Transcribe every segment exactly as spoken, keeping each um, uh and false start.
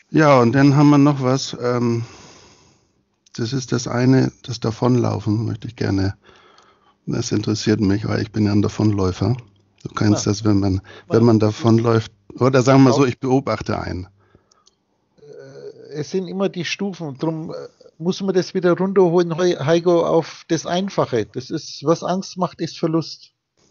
Ja, und dann haben wir noch was. Ähm, das ist das eine, das Davonlaufen möchte ich gerne. Das interessiert mich, weil ich bin ja ein Davonläufer. Du kennst Immer, das, wenn man, wenn immer. man Das ist davonläuft. Oder sagen wir mal so, auch, ich beobachte einen. äh, es sind immer die Stufen. Darum äh, muss man das wieder runterholen, Hei- Heiko, auf das Einfache. Das ist, was Angst macht, ist Verlust.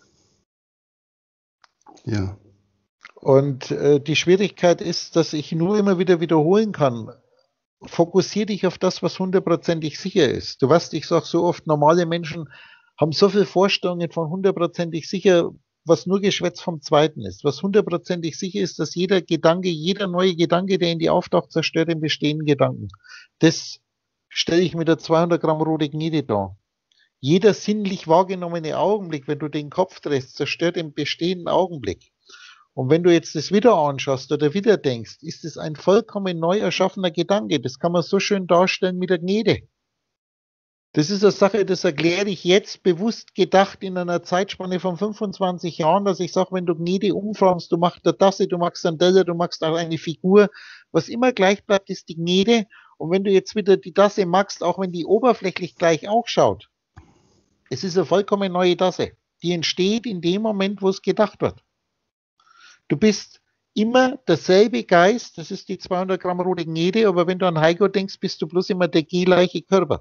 Ja, Und äh, die Schwierigkeit ist, dass ich nur immer wieder wiederholen kann. Fokussiere dich auf das, was hundertprozentig sicher ist. Du weißt, ich sage so oft, normale Menschen haben so viele Vorstellungen von hundertprozentig sicher, was nur Geschwätz vom Zweiten ist. Was hundertprozentig sicher ist, dass jeder Gedanke, jeder neue Gedanke, der in die auftaucht, zerstört den bestehenden Gedanken. Das stelle ich mit der zweihundert Gramm rote Gnede dar. Jeder sinnlich wahrgenommene Augenblick, wenn du den Kopf drehst, zerstört den bestehenden Augenblick. Und wenn du jetzt das wieder anschaust oder wieder denkst, ist es ein vollkommen neu erschaffener Gedanke. Das kann man so schön darstellen mit der Gnede. Das ist eine Sache, das erkläre ich jetzt bewusst gedacht in einer Zeitspanne von fünfundzwanzig Jahren, dass ich sage, wenn du Gnede umformst, du machst eine Tasse, du machst einen Teller, du machst auch eine Figur, was immer gleich bleibt, ist die Gnede. Und wenn du jetzt wieder die Tasse machst, auch wenn die oberflächlich gleich auch schaut, es ist eine vollkommen neue Tasse. Die entsteht in dem Moment, wo es gedacht wird. Du bist immer derselbe Geist, das ist die zweihundert Gramm rote Gnede, aber wenn du an Heiko denkst, bist du bloß immer der gleiche Körper.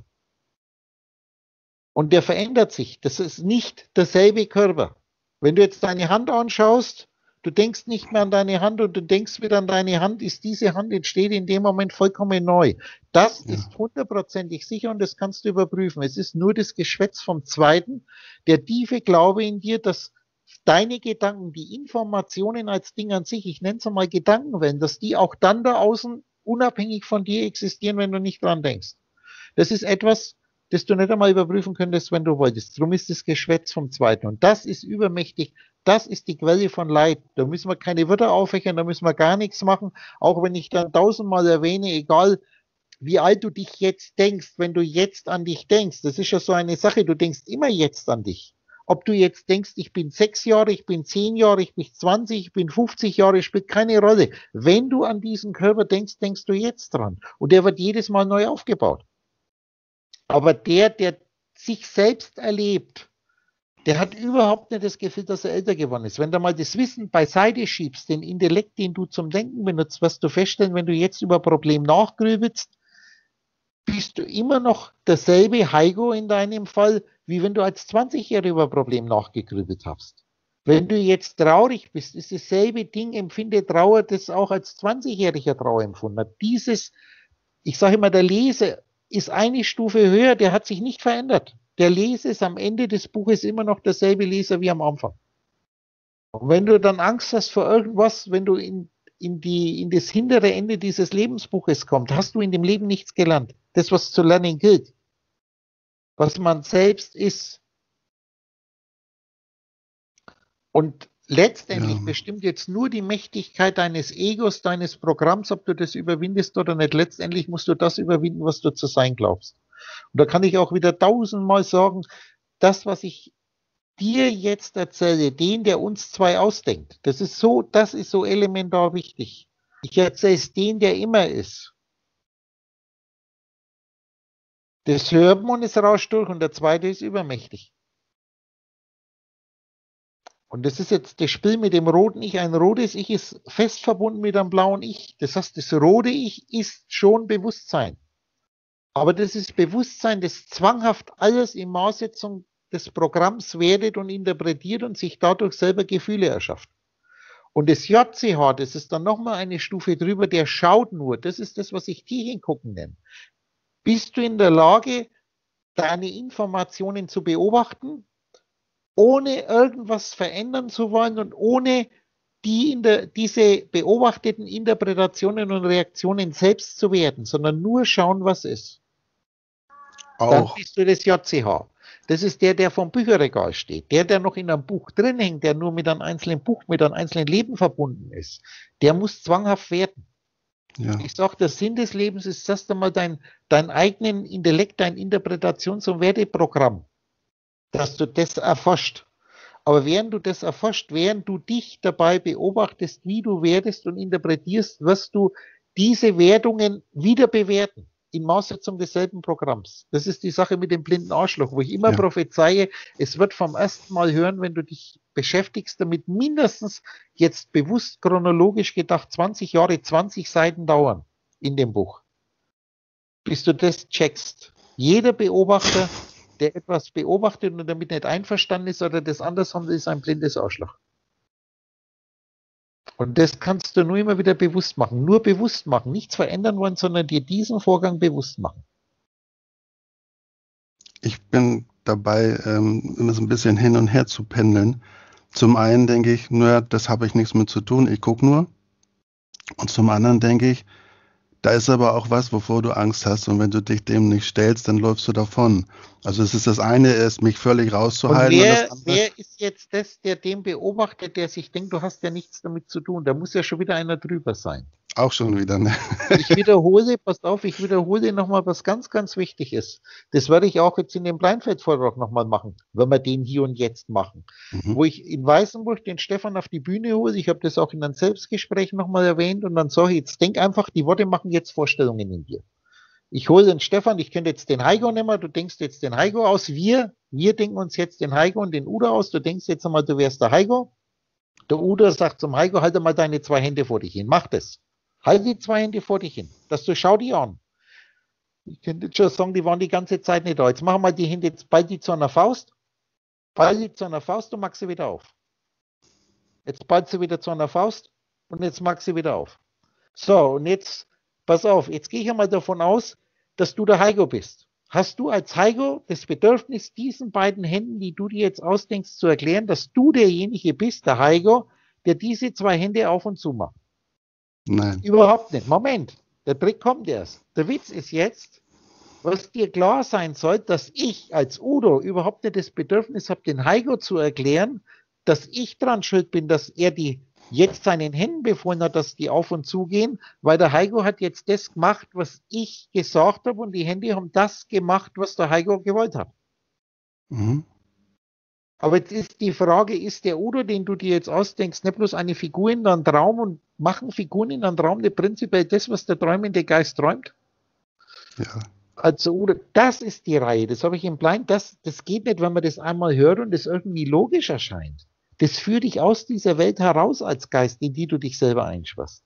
Und der verändert sich. Das ist nicht derselbe Körper. Wenn du jetzt deine Hand anschaust, du denkst nicht mehr an deine Hand und du denkst wieder an deine Hand, ist diese Hand entsteht in dem Moment vollkommen neu. Das ja. ist hundertprozentig sicher und das kannst du überprüfen. Es ist nur das Geschwätz vom Zweiten, der tiefe Glaube in dir, dass deine Gedanken, die Informationen als Ding an sich, ich nenne es mal Gedankenwellen, dass die auch dann da außen unabhängig von dir existieren, wenn du nicht dran denkst. Das ist etwas, das du nicht einmal überprüfen könntest, wenn du wolltest. Darum ist das Geschwätz vom Zweiten. Und das ist übermächtig. Das ist die Quelle von Leid. Da müssen wir keine Wörter aufhängen, da müssen wir gar nichts machen. Auch wenn ich dann tausendmal erwähne, egal wie alt du dich jetzt denkst, wenn du jetzt an dich denkst, das ist ja so eine Sache, du denkst immer jetzt an dich. Ob du jetzt denkst, ich bin sechs Jahre, ich bin zehn Jahre, ich bin zwanzig, ich bin fünfzig Jahre, spielt keine Rolle. Wenn du an diesen Körper denkst, denkst du jetzt dran. Und der wird jedes Mal neu aufgebaut. Aber der, der sich selbst erlebt, der hat überhaupt nicht das Gefühl, dass er älter geworden ist. Wenn du mal das Wissen beiseite schiebst, den Intellekt, den du zum Denken benutzt, wirst du feststellen, wenn du jetzt über ein Problem nachgrübelst, bist du immer noch derselbe Heiko in deinem Fall, wie wenn du als zwanzigjähriger über ein Problem nachgegrübelt hast. Wenn du jetzt traurig bist, ist dasselbe Ding, empfinde Trauer, das auch als zwanzigjähriger Trauer empfunden hat. Dieses, ich sage immer, der Leser ist eine Stufe höher, der hat sich nicht verändert. Der Leser ist am Ende des Buches immer noch derselbe Leser wie am Anfang. Und wenn du dann Angst hast vor irgendwas, wenn du in, in, die, in das hintere Ende dieses Lebensbuches kommst, hast du in dem Leben nichts gelernt. Das, was zu lernen gilt, was man selbst ist. Und Ja, letztendlich bestimmt jetzt nur die Mächtigkeit deines Egos, deines Programms, ob du das überwindest oder nicht. Letztendlich musst du das überwinden, was du zu sein glaubst. Und da kann ich auch wieder tausendmal sagen, das, was ich dir jetzt erzähle, den, der uns zwei ausdenkt, das ist so, das ist so elementar wichtig. Ich erzähle es den, der immer ist. Das hört man, es rauscht durch und der zweite ist übermächtig. Und das ist jetzt das Spiel mit dem roten Ich. Ein rotes Ich ist fest verbunden mit einem blauen Ich. Das heißt, das rote Ich ist schon Bewusstsein. Aber das ist Bewusstsein, das zwanghaft alles in Maßsetzung des Programms wertet und interpretiert und sich dadurch selber Gefühle erschafft. Und das J C H, das ist dann nochmal eine Stufe drüber, der schaut nur. Das ist das, was ich Tiefengucken nenne. Bist du in der Lage, deine Informationen zu beobachten, ohne irgendwas verändern zu wollen und ohne die in der, diese beobachteten Interpretationen und Reaktionen selbst zu werden, sondern nur schauen, was ist. Dann auch. bist du das J C H. Das ist der, der vom Bücherregal steht. Der, der noch in einem Buch drin hängt, der nur mit einem einzelnen Buch, mit einem einzelnen Leben verbunden ist, der muss zwanghaft werden. Ja, Ich sage, der Sinn des Lebens ist erst einmal dein, dein eigenen Intellekt, dein Interpretations- und Werteprogramm, dass du das erforscht. Aber während du das erforscht, während du dich dabei beobachtest, wie du werdest und interpretierst, wirst du diese Wertungen wieder bewerten. In Maßsetzung desselben Programms. Das ist die Sache mit dem blinden Arschloch, wo ich immer ja. prophezeie, es wird vom ersten Mal hören, wenn du dich beschäftigst, damit mindestens jetzt bewusst chronologisch gedacht zwanzig Jahre, zwanzig Seiten dauern in dem Buch. Bis du das checkst. Jeder Beobachter, der etwas beobachtet und damit nicht einverstanden ist oder das anders handelt, ist ein blindes Arschloch. Und das kannst du nur immer wieder bewusst machen. Nur bewusst machen. Nichts verändern wollen, sondern dir diesen Vorgang bewusst machen. Ich bin dabei, ähm, immer so ein bisschen hin und her zu pendeln. Zum einen denke ich, naja, das habe ich nichts mit zu tun, ich gucke nur. Und zum anderen denke ich, da ist aber auch was, wovor du Angst hast. Und wenn du dich dem nicht stellst, dann läufst du davon. Also es ist das eine, ist mich völlig rauszuhalten. Und wer, und das andere, wer ist jetzt das, der den beobachtet, der sich denkt, du hast ja nichts damit zu tun? Da muss ja schon wieder einer drüber sein. auch schon wieder, ne? Ich wiederhole, passt auf, ich wiederhole nochmal, was ganz, ganz wichtig ist. Das werde ich auch jetzt in dem Blindfeld-Vortrag nochmal machen, wenn wir den hier und jetzt machen. Mhm. Wo ich in Weißenburg den Stefan auf die Bühne hole, ich habe das auch in einem Selbstgespräch nochmal erwähnt und dann sage ich, jetzt denk einfach, die Worte machen jetzt Vorstellungen in dir. Ich hole den Stefan, ich könnte jetzt den Heiko nehmen, du denkst jetzt den Heiko aus, wir, wir denken uns jetzt den Heiko und den Udo aus, du denkst jetzt einmal, du wärst der Heiko. Der Udo sagt zum Heiko, halt mal deine zwei Hände vor dich hin, mach das. Halt die zwei Hände vor dich hin, dass du schau die an. Ich könnte jetzt schon sagen, die waren die ganze Zeit nicht da. Jetzt machen wir die Hände, jetzt ball die zu einer Faust, ball die zu einer Faust und mach sie wieder auf. Jetzt ballt sie wieder zu einer Faust und jetzt mach sie wieder auf. So, und jetzt, pass auf, jetzt gehe ich einmal davon aus, dass du der Heiko bist. Hast du als Heiko das Bedürfnis, diesen beiden Händen, die du dir jetzt ausdenkst, zu erklären, dass du derjenige bist, der Heiko, der diese zwei Hände auf und zu macht? Nein. Überhaupt nicht. Moment, der Trick kommt erst. Der Witz ist jetzt, was dir klar sein soll, dass ich als Udo überhaupt nicht das Bedürfnis habe, den Heiko zu erklären, dass ich dran schuld bin, dass er die jetzt seinen Händen befohlen hat, dass die auf und zu gehen, weil der Heiko hat jetzt das gemacht, was ich gesagt habe und die Hände haben das gemacht, was der Heiko gewollt hat. Mhm. Aber jetzt ist die Frage, ist der Udo, den du dir jetzt ausdenkst, nicht bloß eine Figur in einem Traum und machen Figuren in einem Traum nicht prinzipiell das, was der träumende Geist träumt? Ja. Also Udo, das ist die Reihe, das habe ich im Blind, das, das geht nicht, wenn man das einmal hört und das irgendwie logisch erscheint. Das führt dich aus dieser Welt heraus als Geist, in die du dich selber einsperrst.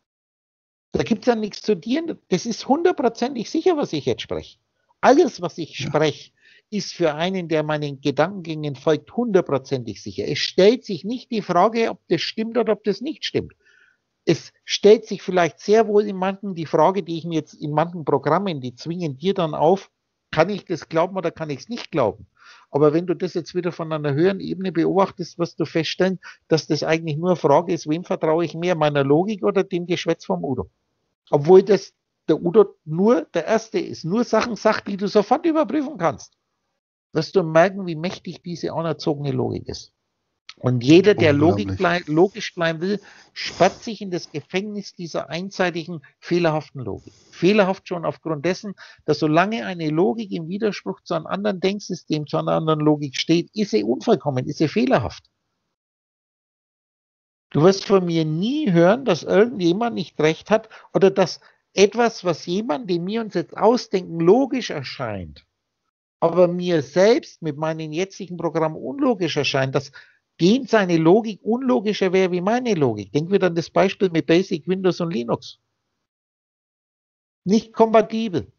Da gibt es ja nichts zu dir, das ist hundertprozentig sicher, was ich jetzt spreche. Alles, was ich Ja. spreche, ist für einen, der meinen Gedankengängen folgt, hundertprozentig sicher. Es stellt sich nicht die Frage, ob das stimmt oder ob das nicht stimmt. Es stellt sich vielleicht sehr wohl in manchen die Frage, die ich mir jetzt in manchen Programmen, die zwingen dir dann auf, kann ich das glauben oder kann ich es nicht glauben? Aber wenn du das jetzt wieder von einer höheren Ebene beobachtest, wirst du feststellen, dass das eigentlich nur eine Frage ist, wem vertraue ich mehr, meiner Logik oder dem Geschwätz vom Udo? Obwohl das der Udo nur der Erste ist, nur Sachen sagt, die du sofort überprüfen kannst. Wirst du merken, wie mächtig diese anerzogene Logik ist. Und jeder, der Logik blei- logisch bleiben will, sperrt sich in das Gefängnis dieser einseitigen, fehlerhaften Logik. Fehlerhaft schon aufgrund dessen, dass solange eine Logik im Widerspruch zu einem anderen Denksystem, zu einer anderen Logik steht, ist sie unvollkommen, ist sie fehlerhaft. Du wirst von mir nie hören, dass irgendjemand nicht recht hat oder dass etwas, was jemand, den wir uns jetzt ausdenken, logisch erscheint, aber mir selbst mit meinem jetzigen Programm unlogisch erscheint, dass den seine Logik unlogischer wäre wie meine Logik. Denken wir an das Beispiel mit Basic, Windows und Linux. Nicht kompatibel.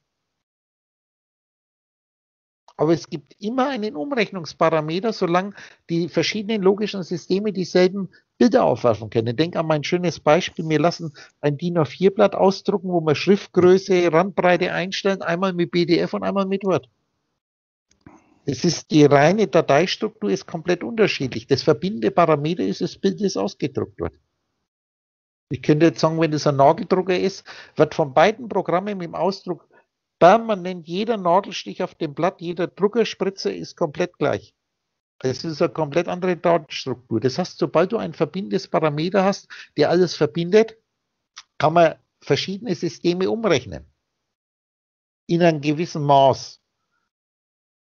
Aber es gibt immer einen Umrechnungsparameter, solange die verschiedenen logischen Systeme dieselben Bilder aufwerfen können. Denk an mein schönes Beispiel. Wir lassen ein D I N A vier Blatt ausdrucken, wo wir Schriftgröße, Randbreite einstellen, einmal mit P D F und einmal mit Word. Es ist die reine Dateistruktur ist komplett unterschiedlich. Das verbindende Parameter ist das Bild, das ausgedruckt wird. Ich könnte jetzt sagen, wenn das ein Nageldrucker ist, wird von beiden Programmen mit dem Ausdruck permanent jeder Nadelstich auf dem Blatt, jeder Druckerspritzer ist komplett gleich. Das ist eine komplett andere Datenstruktur. Das heißt, sobald du ein verbindendes Parameter hast, der alles verbindet, kann man verschiedene Systeme umrechnen. In einem gewissen Maß.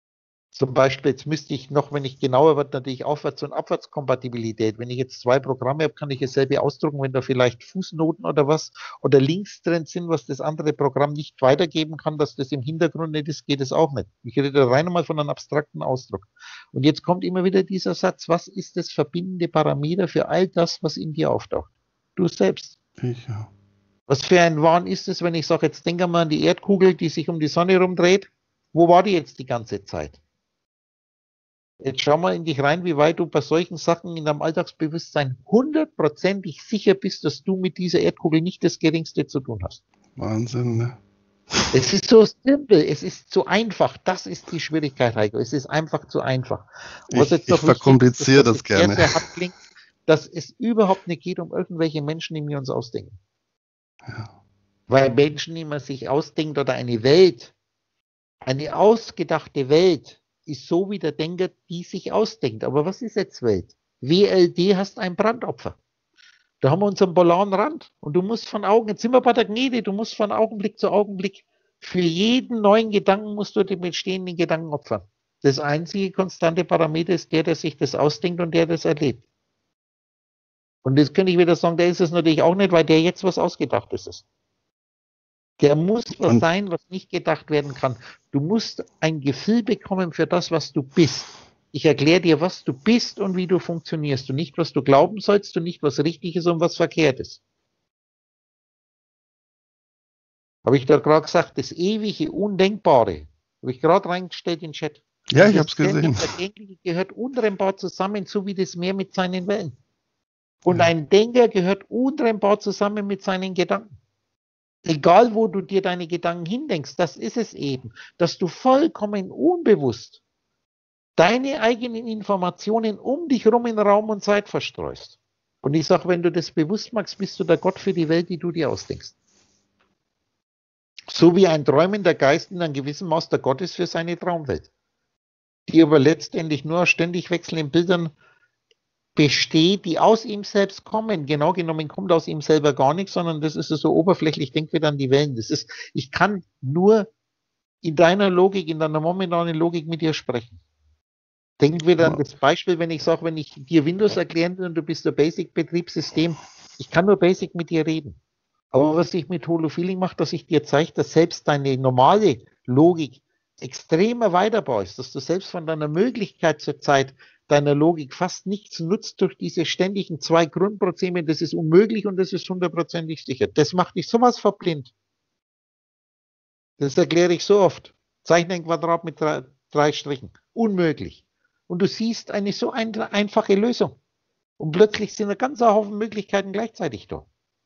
Zum Beispiel, jetzt müsste ich noch, wenn ich genauer wird, natürlich Aufwärts- und Abwärtskompatibilität. Wenn ich jetzt zwei Programme habe, kann ich dasselbe ausdrucken, wenn da vielleicht Fußnoten oder was oder Links drin sind, was das andere Programm nicht weitergeben kann, dass das im Hintergrund nicht ist, geht es auch nicht. Ich rede rein einmal von einem abstrakten Ausdruck. Und jetzt kommt immer wieder dieser Satz, was ist das verbindende Parameter für all das, was in dir auftaucht? Du selbst. Ich, ja. Was für ein Wahn ist es, wenn ich sage, jetzt denke mal an die Erdkugel, die sich um die Sonne rumdreht. Wo war die jetzt die ganze Zeit? Jetzt schau mal in dich rein, wie weit du bei solchen Sachen in deinem Alltagsbewusstsein hundertprozentig sicher bist, dass du mit dieser Erdkugel nicht das Geringste zu tun hast. Wahnsinn, ne? Es ist so simpel, es ist zu einfach. Das ist die Schwierigkeit, Heiko. Es ist einfach zu einfach. Und was ich, jetzt noch ich verkompliziere das gerne. Sehr, sehr klingt, dass es überhaupt nicht geht um irgendwelche Menschen, die wir uns ausdenken. Ja. Weil Menschen, die man sich ausdenkt oder eine Welt, eine ausgedachte Welt, ist so wie der Denker, die sich ausdenkt. Aber was ist jetzt Welt? W L D hast ein Brandopfer. Da haben wir unseren polaren Rand. Und du musst von Augen, jetzt sind wir bei der Gnede, du musst von Augenblick zu Augenblick, für jeden neuen Gedanken musst du den bestehenden Gedanken opfern. Das einzige konstante Parameter ist der, der sich das ausdenkt und der das erlebt. Und das könnte ich wieder sagen, der ist es natürlich auch nicht, weil der jetzt was Ausgedachtes ist. Der muss was sein, was nicht gedacht werden kann. Du musst ein Gefühl bekommen für das, was du bist. Ich erkläre dir, was du bist und wie du funktionierst. Und nicht, was du glauben sollst und nicht, was richtig ist und was verkehrt ist. Habe ich da gerade gesagt, das ewige, Undenkbare. Habe ich gerade reingestellt in den Chat. Ja, ich habe es gesehen. Das Vergängliche gehört untrennbar zusammen, so wie das Meer mit seinen Wellen. Und ja. Ein Denker gehört untrennbar zusammen mit seinen Gedanken. Egal, wo du dir deine Gedanken hindenkst, das ist es eben, dass du vollkommen unbewusst deine eigenen Informationen um dich herum in Raum und Zeit verstreust. Und ich sage, wenn du das bewusst machst, bist du der Gott für die Welt, die du dir ausdenkst. So wie ein träumender Geist in einem gewissen Maß der Gott ist für seine Traumwelt, die aber letztendlich nur aus ständig wechselnden Bildern besteht, die aus ihm selbst kommen. Genau genommen kommt aus ihm selber gar nichts, sondern das ist so oberflächlich, denk wieder an die Wellen. Das ist, ich kann nur in deiner Logik, in deiner momentanen Logik mit dir sprechen. Denk wieder an das Beispiel, wenn ich sage, wenn ich dir Windows erklären will und du bist ein Basic-Betriebssystem, ich kann nur Basic mit dir reden. Aber was ich mit Holo-Feeling mache, dass ich dir zeige, dass selbst deine normale Logik extrem erweiterbar ist, dass du selbst von deiner Möglichkeit zur Zeit deiner Logik fast nichts nutzt durch diese ständigen zwei Grundprobleme, das ist unmöglich und das ist hundertprozentig sicher. Das macht dich sowas verblind. Das erkläre ich so oft. Zeichne ein Quadrat mit drei, drei Strichen. Unmöglich. Und du siehst eine so ein, einfache Lösung. Und plötzlich sind ein ganzer Haufen Möglichkeiten gleichzeitig da.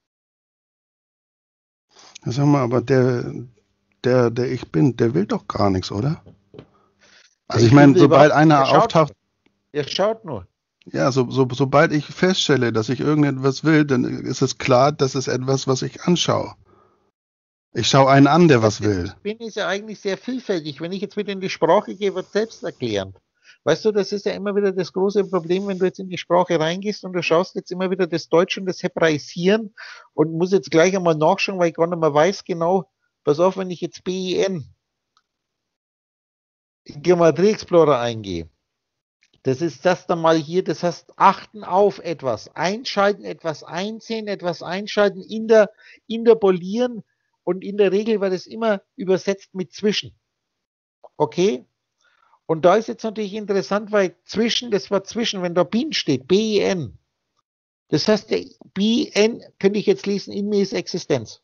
Sag mal, aber der, der, der ich bin, der will doch gar nichts, oder? Also ich meine, sobald einer auftaucht... Er schaut nur. Ja, so, so, sobald ich feststelle, dass ich irgendetwas will, dann ist es klar, das ist etwas, was ich anschaue. Ich schaue einen an, der was will. Ich bin ist ja eigentlich sehr vielfältig. Wenn ich jetzt wieder in die Sprache gehe, wird selbsterklärend. Weißt du, das ist ja immer wieder das große Problem, wenn du jetzt in die Sprache reingehst und du schaust jetzt immer wieder das Deutsche und das Hebraisieren und muss jetzt gleich einmal nachschauen, weil ich gar nicht mehr weiß genau, pass auf, wenn ich jetzt B I N in Geometrie Explorer eingehe. Das ist das dann mal hier, das heißt, achten auf etwas, einschalten, etwas einsehen, etwas einschalten, in der, interpolieren und in der Regel wird es immer übersetzt mit zwischen. Okay? Und da ist jetzt natürlich interessant, weil zwischen, das war zwischen, wenn da bin steht, B I N. Das heißt, der B I N könnte ich jetzt lesen, in mir ist Existenz.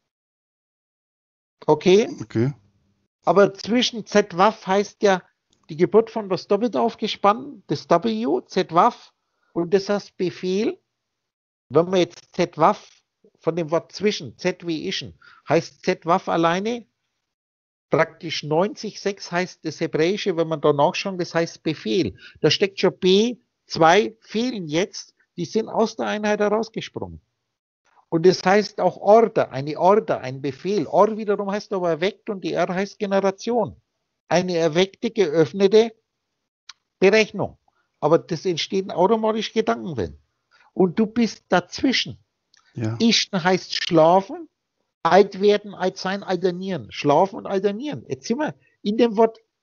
Okay? Okay. Aber zwischen Z W A F heißt ja, die Geburt von was doppelt aufgespannt, das W, Z W A F, und das heißt Befehl. Wenn man jetzt Z W A F von dem Wort zwischen, Z wie ischen, heißt Z W A F alleine, praktisch neunzig Komma sechs heißt das Hebräische, wenn man da nachschaut, das heißt Befehl. Da steckt schon B, zwei fehlen jetzt, die sind aus der Einheit herausgesprungen. Und das heißt auch Order, eine Order, ein Befehl. Or wiederum heißt aber erweckt und die R heißt Generation. Eine erweckte, geöffnete Berechnung. Aber das entstehen automatisch Gedankenwellen. Und du bist dazwischen. Ja. Ischen heißt schlafen, alt werden, alt sein, alternieren. Schlafen und alternieren. Jetzt sind wir in dem Wort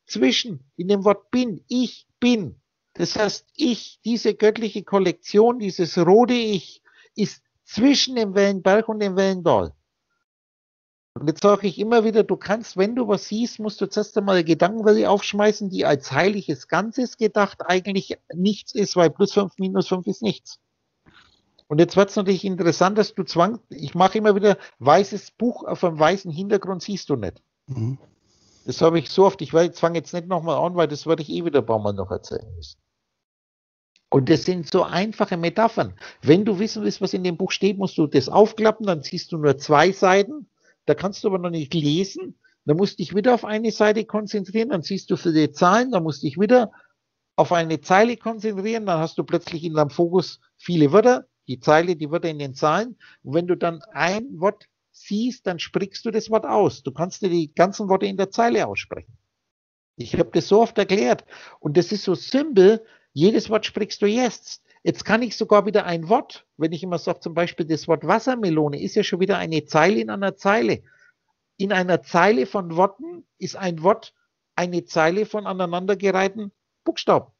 zwischen, in dem Wort bin, ich bin. Das heißt, ich, diese göttliche Kollektion, dieses rote Ich, ist zwischen dem Wellenberg und dem Wellental. Und jetzt sage ich immer wieder, du kannst, wenn du was siehst, musst du zuerst einmal eine Gedankenwelle aufschmeißen, die als heiliges Ganzes gedacht eigentlich nichts ist, weil plus fünf minus fünf ist nichts. Und jetzt wird es natürlich interessant, dass du zwang, ich mache immer wieder, weißes Buch auf einem weißen Hintergrund siehst du nicht. Mhm. Das habe ich so oft, ich fange jetzt nicht nochmal an, weil das würde ich eh wieder ein paar Mal noch erzählen müssen. Und das sind so einfache Metaphern. Wenn du wissen willst, was in dem Buch steht, musst du das aufklappen, dann siehst du nur zwei Seiten. Da kannst du aber noch nicht lesen. Da musst du dich wieder auf eine Seite konzentrieren, dann siehst du für die Zahlen, da musst du dich wieder auf eine Zeile konzentrieren, dann hast du plötzlich in deinem Fokus viele Wörter, die Zeile, die Wörter in den Zahlen. Und wenn du dann ein Wort siehst, dann sprichst du das Wort aus. Du kannst dir die ganzen Worte in der Zeile aussprechen. Ich habe das so oft erklärt. Und das ist so simpel, jedes Wort sprichst du jetzt. Jetzt kann ich sogar wieder ein Wort, wenn ich immer sage, zum Beispiel das Wort Wassermelone, ist ja schon wieder eine Zeile in einer Zeile. In einer Zeile von Worten ist ein Wort eine Zeile von aneinandergereihten Buchstaben.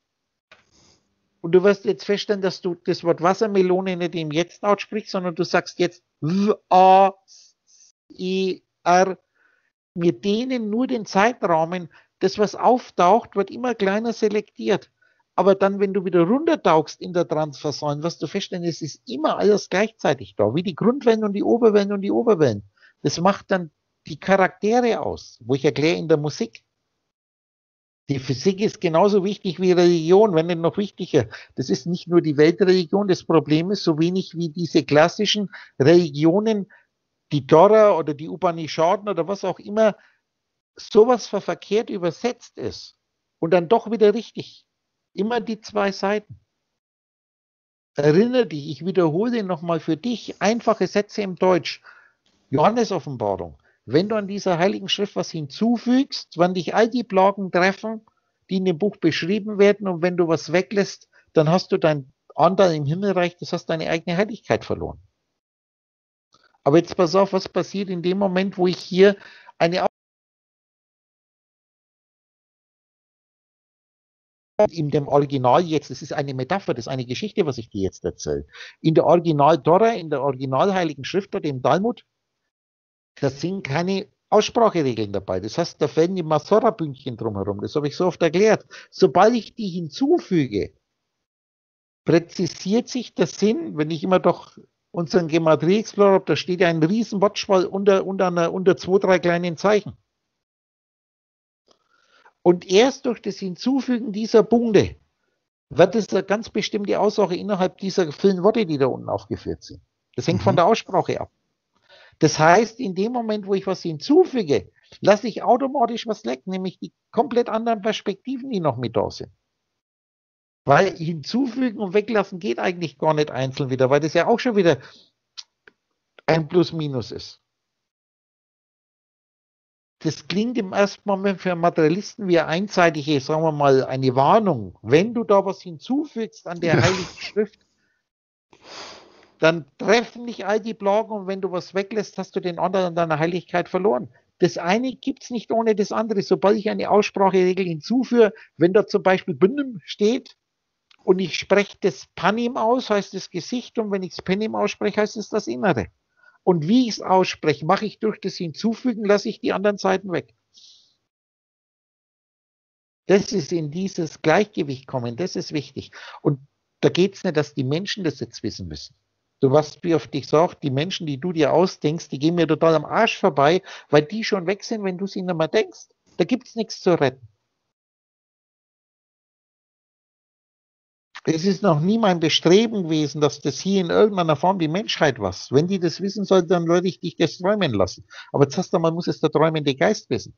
Und du wirst jetzt feststellen, dass du das Wort Wassermelone nicht im Jetzt aussprichst, sondern du sagst jetzt W, A, E, R. Wir dehnen nur den Zeitrahmen. Das, was auftaucht, wird immer kleiner selektiert. Aber dann, wenn du wieder runtertauchst in der Transversalen, wirst du feststellen, es ist immer alles gleichzeitig da, wie die Grundwellen und die Oberwellen und die Oberwellen. Das macht dann die Charaktere aus, wo ich erkläre in der Musik. Die Physik ist genauso wichtig wie Religion, wenn nicht noch wichtiger. Das ist nicht nur die Weltreligion, das Problem ist so wenig wie diese klassischen Religionen, die Torah oder die Upanishaden oder was auch immer, sowas verkehrt übersetzt ist und dann doch wieder richtig. Immer die zwei Seiten. Erinnere dich, ich wiederhole nochmal für dich einfache Sätze im Deutsch. Johannes-Offenbarung. Wenn du an dieser heiligen Schrift was hinzufügst, werden dich all die Plagen treffen, die in dem Buch beschrieben werden, und wenn du was weglässt, dann hast du dein Anteil im Himmelreich, das hast deine eigene Heiligkeit verloren. Aber jetzt pass auf, was passiert in dem Moment, wo ich hier eine in dem Original jetzt, das ist eine Metapher, das ist eine Geschichte, was ich dir jetzt erzähle. In der Original-Tora, in der Original-Heiligen Schrift, dem Talmud, da sind keine Ausspracheregeln dabei. Das heißt, da fällen die Masora-Bündchen drumherum. Das habe ich so oft erklärt. Sobald ich die hinzufüge, präzisiert sich der Sinn, wenn ich immer doch unseren Gematria Explorer habe, da steht ja ein riesen Wortschwall unter, unter, einer, unter zwei, drei kleinen Zeichen. Und erst durch das Hinzufügen dieser Punkte wird es eine ganz bestimmte Aussage innerhalb dieser vielen Worte, die da unten aufgeführt sind. Das hängt mhm. von der Aussprache ab. Das heißt, in dem Moment, wo ich was hinzufüge, lasse ich automatisch was weg, nämlich die komplett anderen Perspektiven, die noch mit da sind. Weil hinzufügen und weglassen geht eigentlich gar nicht einzeln wieder, weil das ja auch schon wieder ein Plus-Minus ist. Das klingt im ersten Moment für Materialisten wie eine einseitige, sagen wir mal, eine Warnung. Wenn du da was hinzufügst an der ja. Heiligen Schrift, dann treffen dich all die Plagen, und wenn du was weglässt, hast du den anderen an deiner Heiligkeit verloren. Das eine gibt es nicht ohne das andere. Sobald ich eine Ausspracheregel hinzuführe, wenn da zum Beispiel Bündem steht und ich spreche das Panim aus, heißt das Gesicht, und wenn ich das Penim ausspreche, heißt es das Innere. Und wie ich es ausspreche, mache ich durch das Hinzufügen, lasse ich die anderen Seiten weg. Das ist in dieses Gleichgewicht kommen, das ist wichtig. Und da geht es nicht, dass die Menschen das jetzt wissen müssen. Du weißt, wie oft ich sage, die Menschen, die du dir ausdenkst, die gehen mir total am Arsch vorbei, weil die schon weg sind, wenn du sie nicht mehr denkst. Da gibt es nichts zu retten. Es ist noch nie mein Bestreben gewesen, dass das hier in irgendeiner Form die Menschheit was. Wenn die das wissen soll, dann würde ich dich das träumen lassen. Aber zuerst einmal muss es der träumende Geist wissen.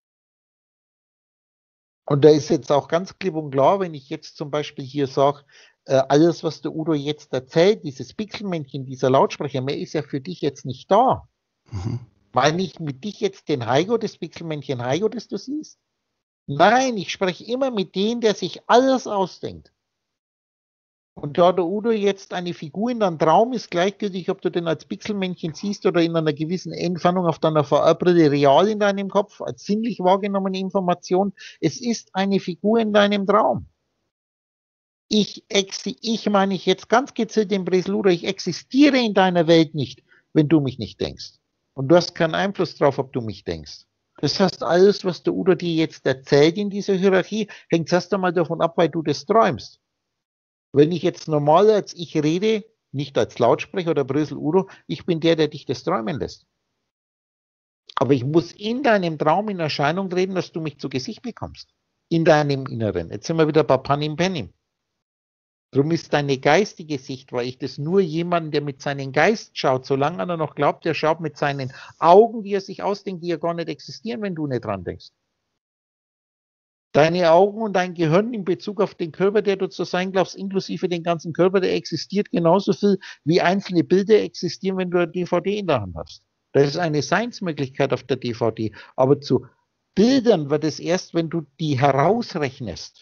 Und da ist jetzt auch ganz klipp und klar, wenn ich jetzt zum Beispiel hier sage, äh, alles, was der Udo jetzt erzählt, dieses Pixelmännchen, dieser Lautsprecher, mehr ist ja für dich jetzt nicht da. Mhm. Meine ich mit dich jetzt den Heigo, das Pixelmännchen Heigo, das du siehst? Nein, ich spreche immer mit dem, der sich alles ausdenkt. Und da der Udo jetzt eine Figur in deinem Traum ist, gleichgültig, ob du den als Pixelmännchen siehst oder in einer gewissen Entfernung auf deiner V R-Brille real in deinem Kopf, als sinnlich wahrgenommene Information, es ist eine Figur in deinem Traum. Ich, ich meine ich jetzt ganz gezielt den Bresluder, ich existiere in deiner Welt nicht, wenn du mich nicht denkst. Und du hast keinen Einfluss drauf, ob du mich denkst. Das heißt, alles, was der Udo dir jetzt erzählt in dieser Hierarchie, hängt erst einmal davon ab, weil du das träumst. Wenn ich jetzt normal als ich rede, nicht als Lautsprecher oder Brösel Udo, ich bin der, der dich das träumen lässt. Aber ich muss in deinem Traum in Erscheinung treten, dass du mich zu Gesicht bekommst. In deinem Inneren. Jetzt sind wir wieder bei Panim Penim. Darum ist deine geistige Sicht, weil ich das nur jemanden, der mit seinem Geist schaut, solange er noch glaubt, der schaut mit seinen Augen, die er sich ausdenkt, die ja gar nicht existieren, wenn du nicht dran denkst. Deine Augen und dein Gehirn in Bezug auf den Körper, der du zu sein glaubst, inklusive den ganzen Körper, der existiert genauso viel, wie einzelne Bilder existieren, wenn du eine D V D in der Hand hast. Das ist eine Seinsmöglichkeit auf der D V D. Aber zu Bildern wird es erst, wenn du die herausrechnest.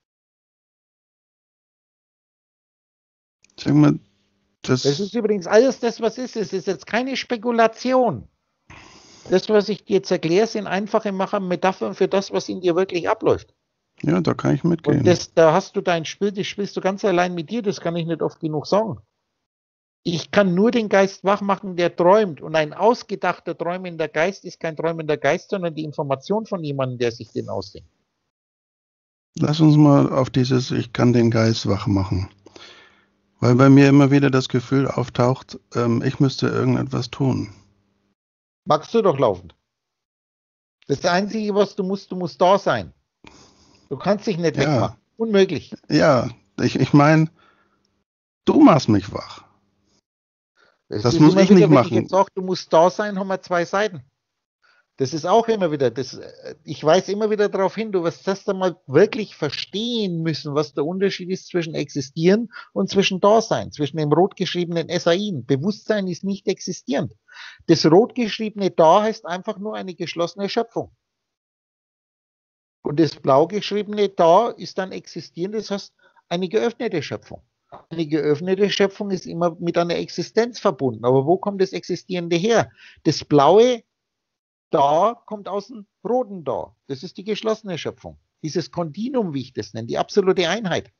Sag mal, das, das ist übrigens alles das, was ist. Es ist jetzt keine Spekulation. Das, was ich dir jetzt erkläre, sind einfache Macher Metaphern für das, was in dir wirklich abläuft. Ja, da kann ich mitgehen. Und das, da hast du dein Spiel, das spielst du ganz allein mit dir, das kann ich nicht oft genug sagen. Ich kann nur den Geist wach machen, der träumt. Und ein ausgedachter träumender Geist ist kein träumender Geist, sondern die Information von jemandem, der sich den ausdenkt. Lass uns mal auf dieses Ich kann den Geist wach machen. Weil bei mir immer wieder das Gefühl auftaucht, ähm, ich müsste irgendetwas tun. Magst du doch laufend. Das Einzige, was du musst, du musst da sein. Du kannst dich nicht Ja. wegmachen. Unmöglich. Ja, ich, ich meine, du machst mich wach. Das, das ist muss immer ich wieder, nicht wenn machen. ich jetzt sage, du musst da sein, haben wir zwei Seiten. Das ist auch immer wieder, das, ich weise immer wieder darauf hin, du wirst erst einmal wirklich verstehen müssen, was der Unterschied ist zwischen existieren und zwischen Dasein, zwischen dem rot geschriebenen S A I. Bewusstsein ist nicht existierend. Das rot geschriebene Da heißt einfach nur eine geschlossene Schöpfung. Und das blau geschriebene Da ist dann existierend, das heißt eine geöffnete Schöpfung. Eine geöffnete Schöpfung ist immer mit einer Existenz verbunden. Aber wo kommt das Existierende her? Das blaue Da kommt aus dem roten Da. Das ist die geschlossene Schöpfung. Dieses Kontinuum, wie ich das nenne, die absolute Einheit.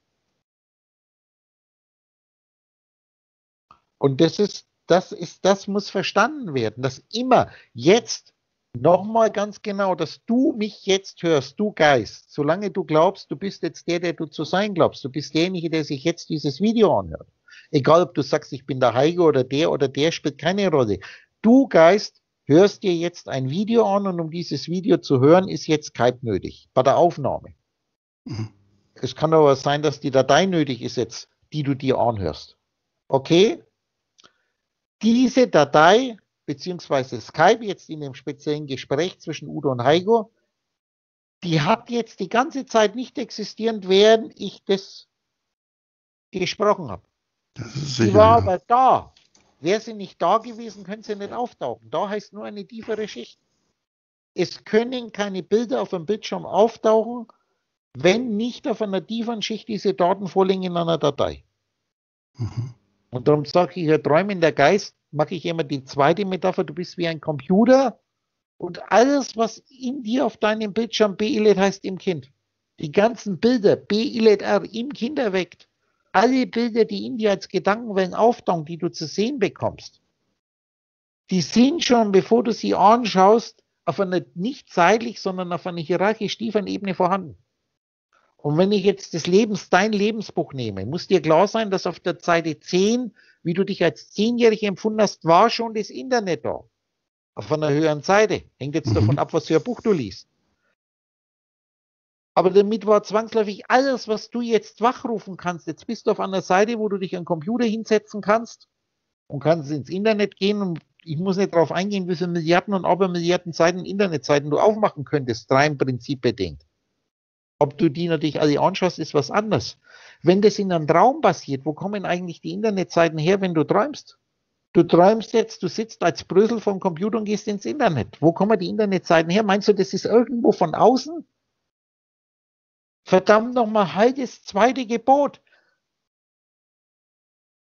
Und das ist, das ist, das muss verstanden werden, dass immer jetzt nochmal ganz genau, dass du mich jetzt hörst, du Geist, solange du glaubst, du bist jetzt der, der du zu sein glaubst, du bist derjenige, der sich jetzt dieses Video anhört. Egal, ob du sagst, ich bin der Heiko oder der oder der, spielt keine Rolle. Du Geist hörst dir jetzt ein Video an und um dieses Video zu hören, ist jetzt Skype nötig, bei der Aufnahme. Mhm. Es kann aber sein, dass die Datei nötig ist jetzt, die du dir anhörst. Okay? Diese Datei, beziehungsweise Skype jetzt in dem speziellen Gespräch zwischen Udo und Heiko, die hat jetzt die ganze Zeit nicht existiert, während ich das gesprochen habe. Die war aber da. Wäre sie nicht da gewesen, können sie nicht auftauchen. Da heißt nur eine tiefere Schicht. Es können keine Bilder auf dem Bildschirm auftauchen, wenn nicht auf einer tieferen Schicht diese Daten vorliegen in einer Datei. Mhm. Und darum sage ich, ja, träumender Geist, mache ich immer die zweite Metapher, du bist wie ein Computer und alles, was in dir auf deinem Bildschirm B I L E D heißt im Kind. Die ganzen Bilder, B I L E D R, im Kind erweckt. Alle Bilder, die in dir als Gedankenwellen auftauchen, die du zu sehen bekommst, die sind schon, bevor du sie anschaust, auf einer nicht zeitlich, sondern auf einer hierarchisch tiefen Ebene vorhanden. Und wenn ich jetzt das Lebens, dein Lebensbuch nehme, muss dir klar sein, dass auf der Seite zehn, wie du dich als Zehnjährige empfunden hast, war schon das Internet da. Auf einer höheren Seite. Hängt jetzt mhm. davon ab, was für ein Buch du liest. Aber damit war zwangsläufig alles, was du jetzt wachrufen kannst. Jetzt bist du auf einer Seite, wo du dich an den Computer hinsetzen kannst und kannst ins Internet gehen. Und ich muss nicht darauf eingehen, wie viele Milliarden und Abermilliarden Seiten, Internetseiten du aufmachen könntest, rein prinzipbedingt. Ob du die natürlich alle anschaust, ist was anderes. Wenn das in einem Traum passiert, wo kommen eigentlich die Internetseiten her, wenn du träumst? Du träumst jetzt, du sitzt als Brösel vom Computer und gehst ins Internet. Wo kommen die Internetseiten her? Meinst du, das ist irgendwo von außen? Verdammt nochmal, halt das zweite Gebot.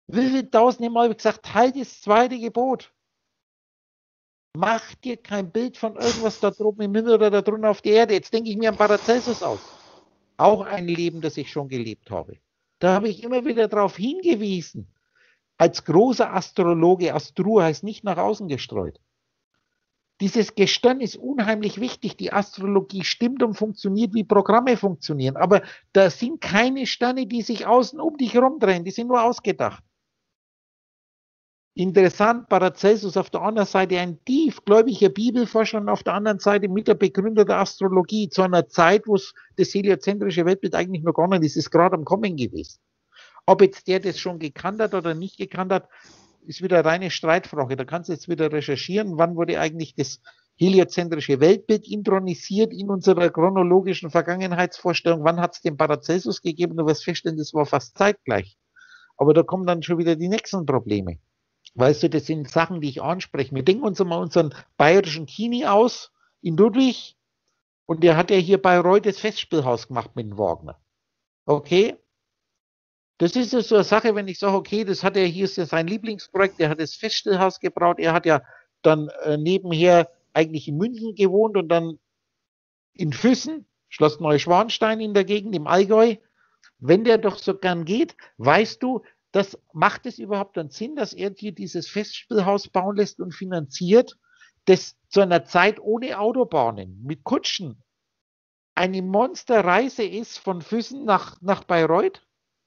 Wie viele tausende Mal habe ich gesagt, halt das zweite Gebot. Mach dir kein Bild von irgendwas da droben im Himmel oder da drunten auf der Erde. Jetzt denke ich mir an Paracelsus aus. Auch ein Leben, das ich schon gelebt habe. Da habe ich immer wieder darauf hingewiesen. Als großer Astrologe, Astro heißt nicht nach außen gestreut. Dieses Gestirn ist unheimlich wichtig. Die Astrologie stimmt und funktioniert, wie Programme funktionieren. Aber da sind keine Sterne, die sich außen um dich herumdrehen. Die sind nur ausgedacht. Interessant, Paracelsus auf der anderen Seite ein tiefgläubiger Bibelforscher und auf der anderen Seite mit der Begründer der Astrologie zu einer Zeit, wo das heliozentrische Weltbild eigentlich noch gar nicht ist, ist gerade am Kommen gewesen. Ob jetzt der das schon gekannt hat oder nicht gekannt hat, ist wieder eine reine Streitfrage. Da kannst du jetzt wieder recherchieren, wann wurde eigentlich das heliozentrische Weltbild intronisiert in unserer chronologischen Vergangenheitsvorstellung, wann hat es den Paracelsus gegeben, du wirst feststellen, das war fast zeitgleich. Aber da kommen dann schon wieder die nächsten Probleme. Weißt du, das sind Sachen, die ich anspreche. Wir denken uns mal unseren bayerischen Kini aus in Ludwig und der hat ja hier bei Bayreuth das Festspielhaus gemacht mit dem Wagner. Okay? Das ist ja so eine Sache, wenn ich sage, okay, das hat er, hier ist ja sein Lieblingsprojekt, er hat das Festspielhaus gebaut, er hat ja dann äh, nebenher eigentlich in München gewohnt und dann in Füssen, Schloss Neuschwanstein in der Gegend im Allgäu. Wenn der doch so gern geht, weißt du, das macht es überhaupt einen Sinn, dass er dir dieses Festspielhaus bauen lässt und finanziert, das zu einer Zeit ohne Autobahnen, mit Kutschen, eine Monsterreise ist von Füssen nach, nach Bayreuth?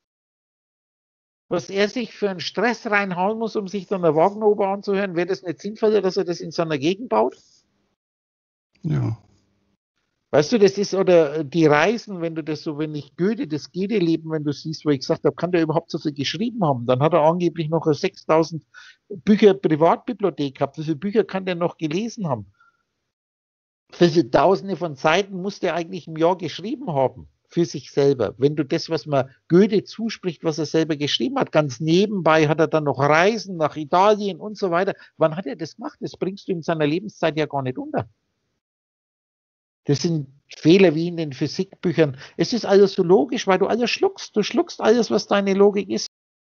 Was er sich für einen Stress reinhauen muss, um sich dann eine Wagenoper anzuhören, wäre das nicht sinnvoller, dass er das in seiner Gegend baut? Ja. Weißt du, das ist, oder die Reisen, wenn du das so, wenn ich Goethe, das Goethe-Leben, wenn du siehst, wo ich gesagt habe, kann der überhaupt so viel geschrieben haben? Dann hat er angeblich noch eine sechstausend Bücher Privatbibliothek gehabt. Wie viele Bücher kann der noch gelesen haben? Wie viele Tausende von Seiten muss der eigentlich im Jahr geschrieben haben? Für sich selber. Wenn du das, was man Goethe zuspricht, was er selber geschrieben hat, ganz nebenbei hat er dann noch Reisen nach Italien und so weiter. Wann hat er das gemacht? Das bringst du in seiner Lebenszeit ja gar nicht unter. Das sind Fehler wie in den Physikbüchern. Es ist alles so logisch, weil du alles schluckst. Du schluckst alles, was deine Logik ist.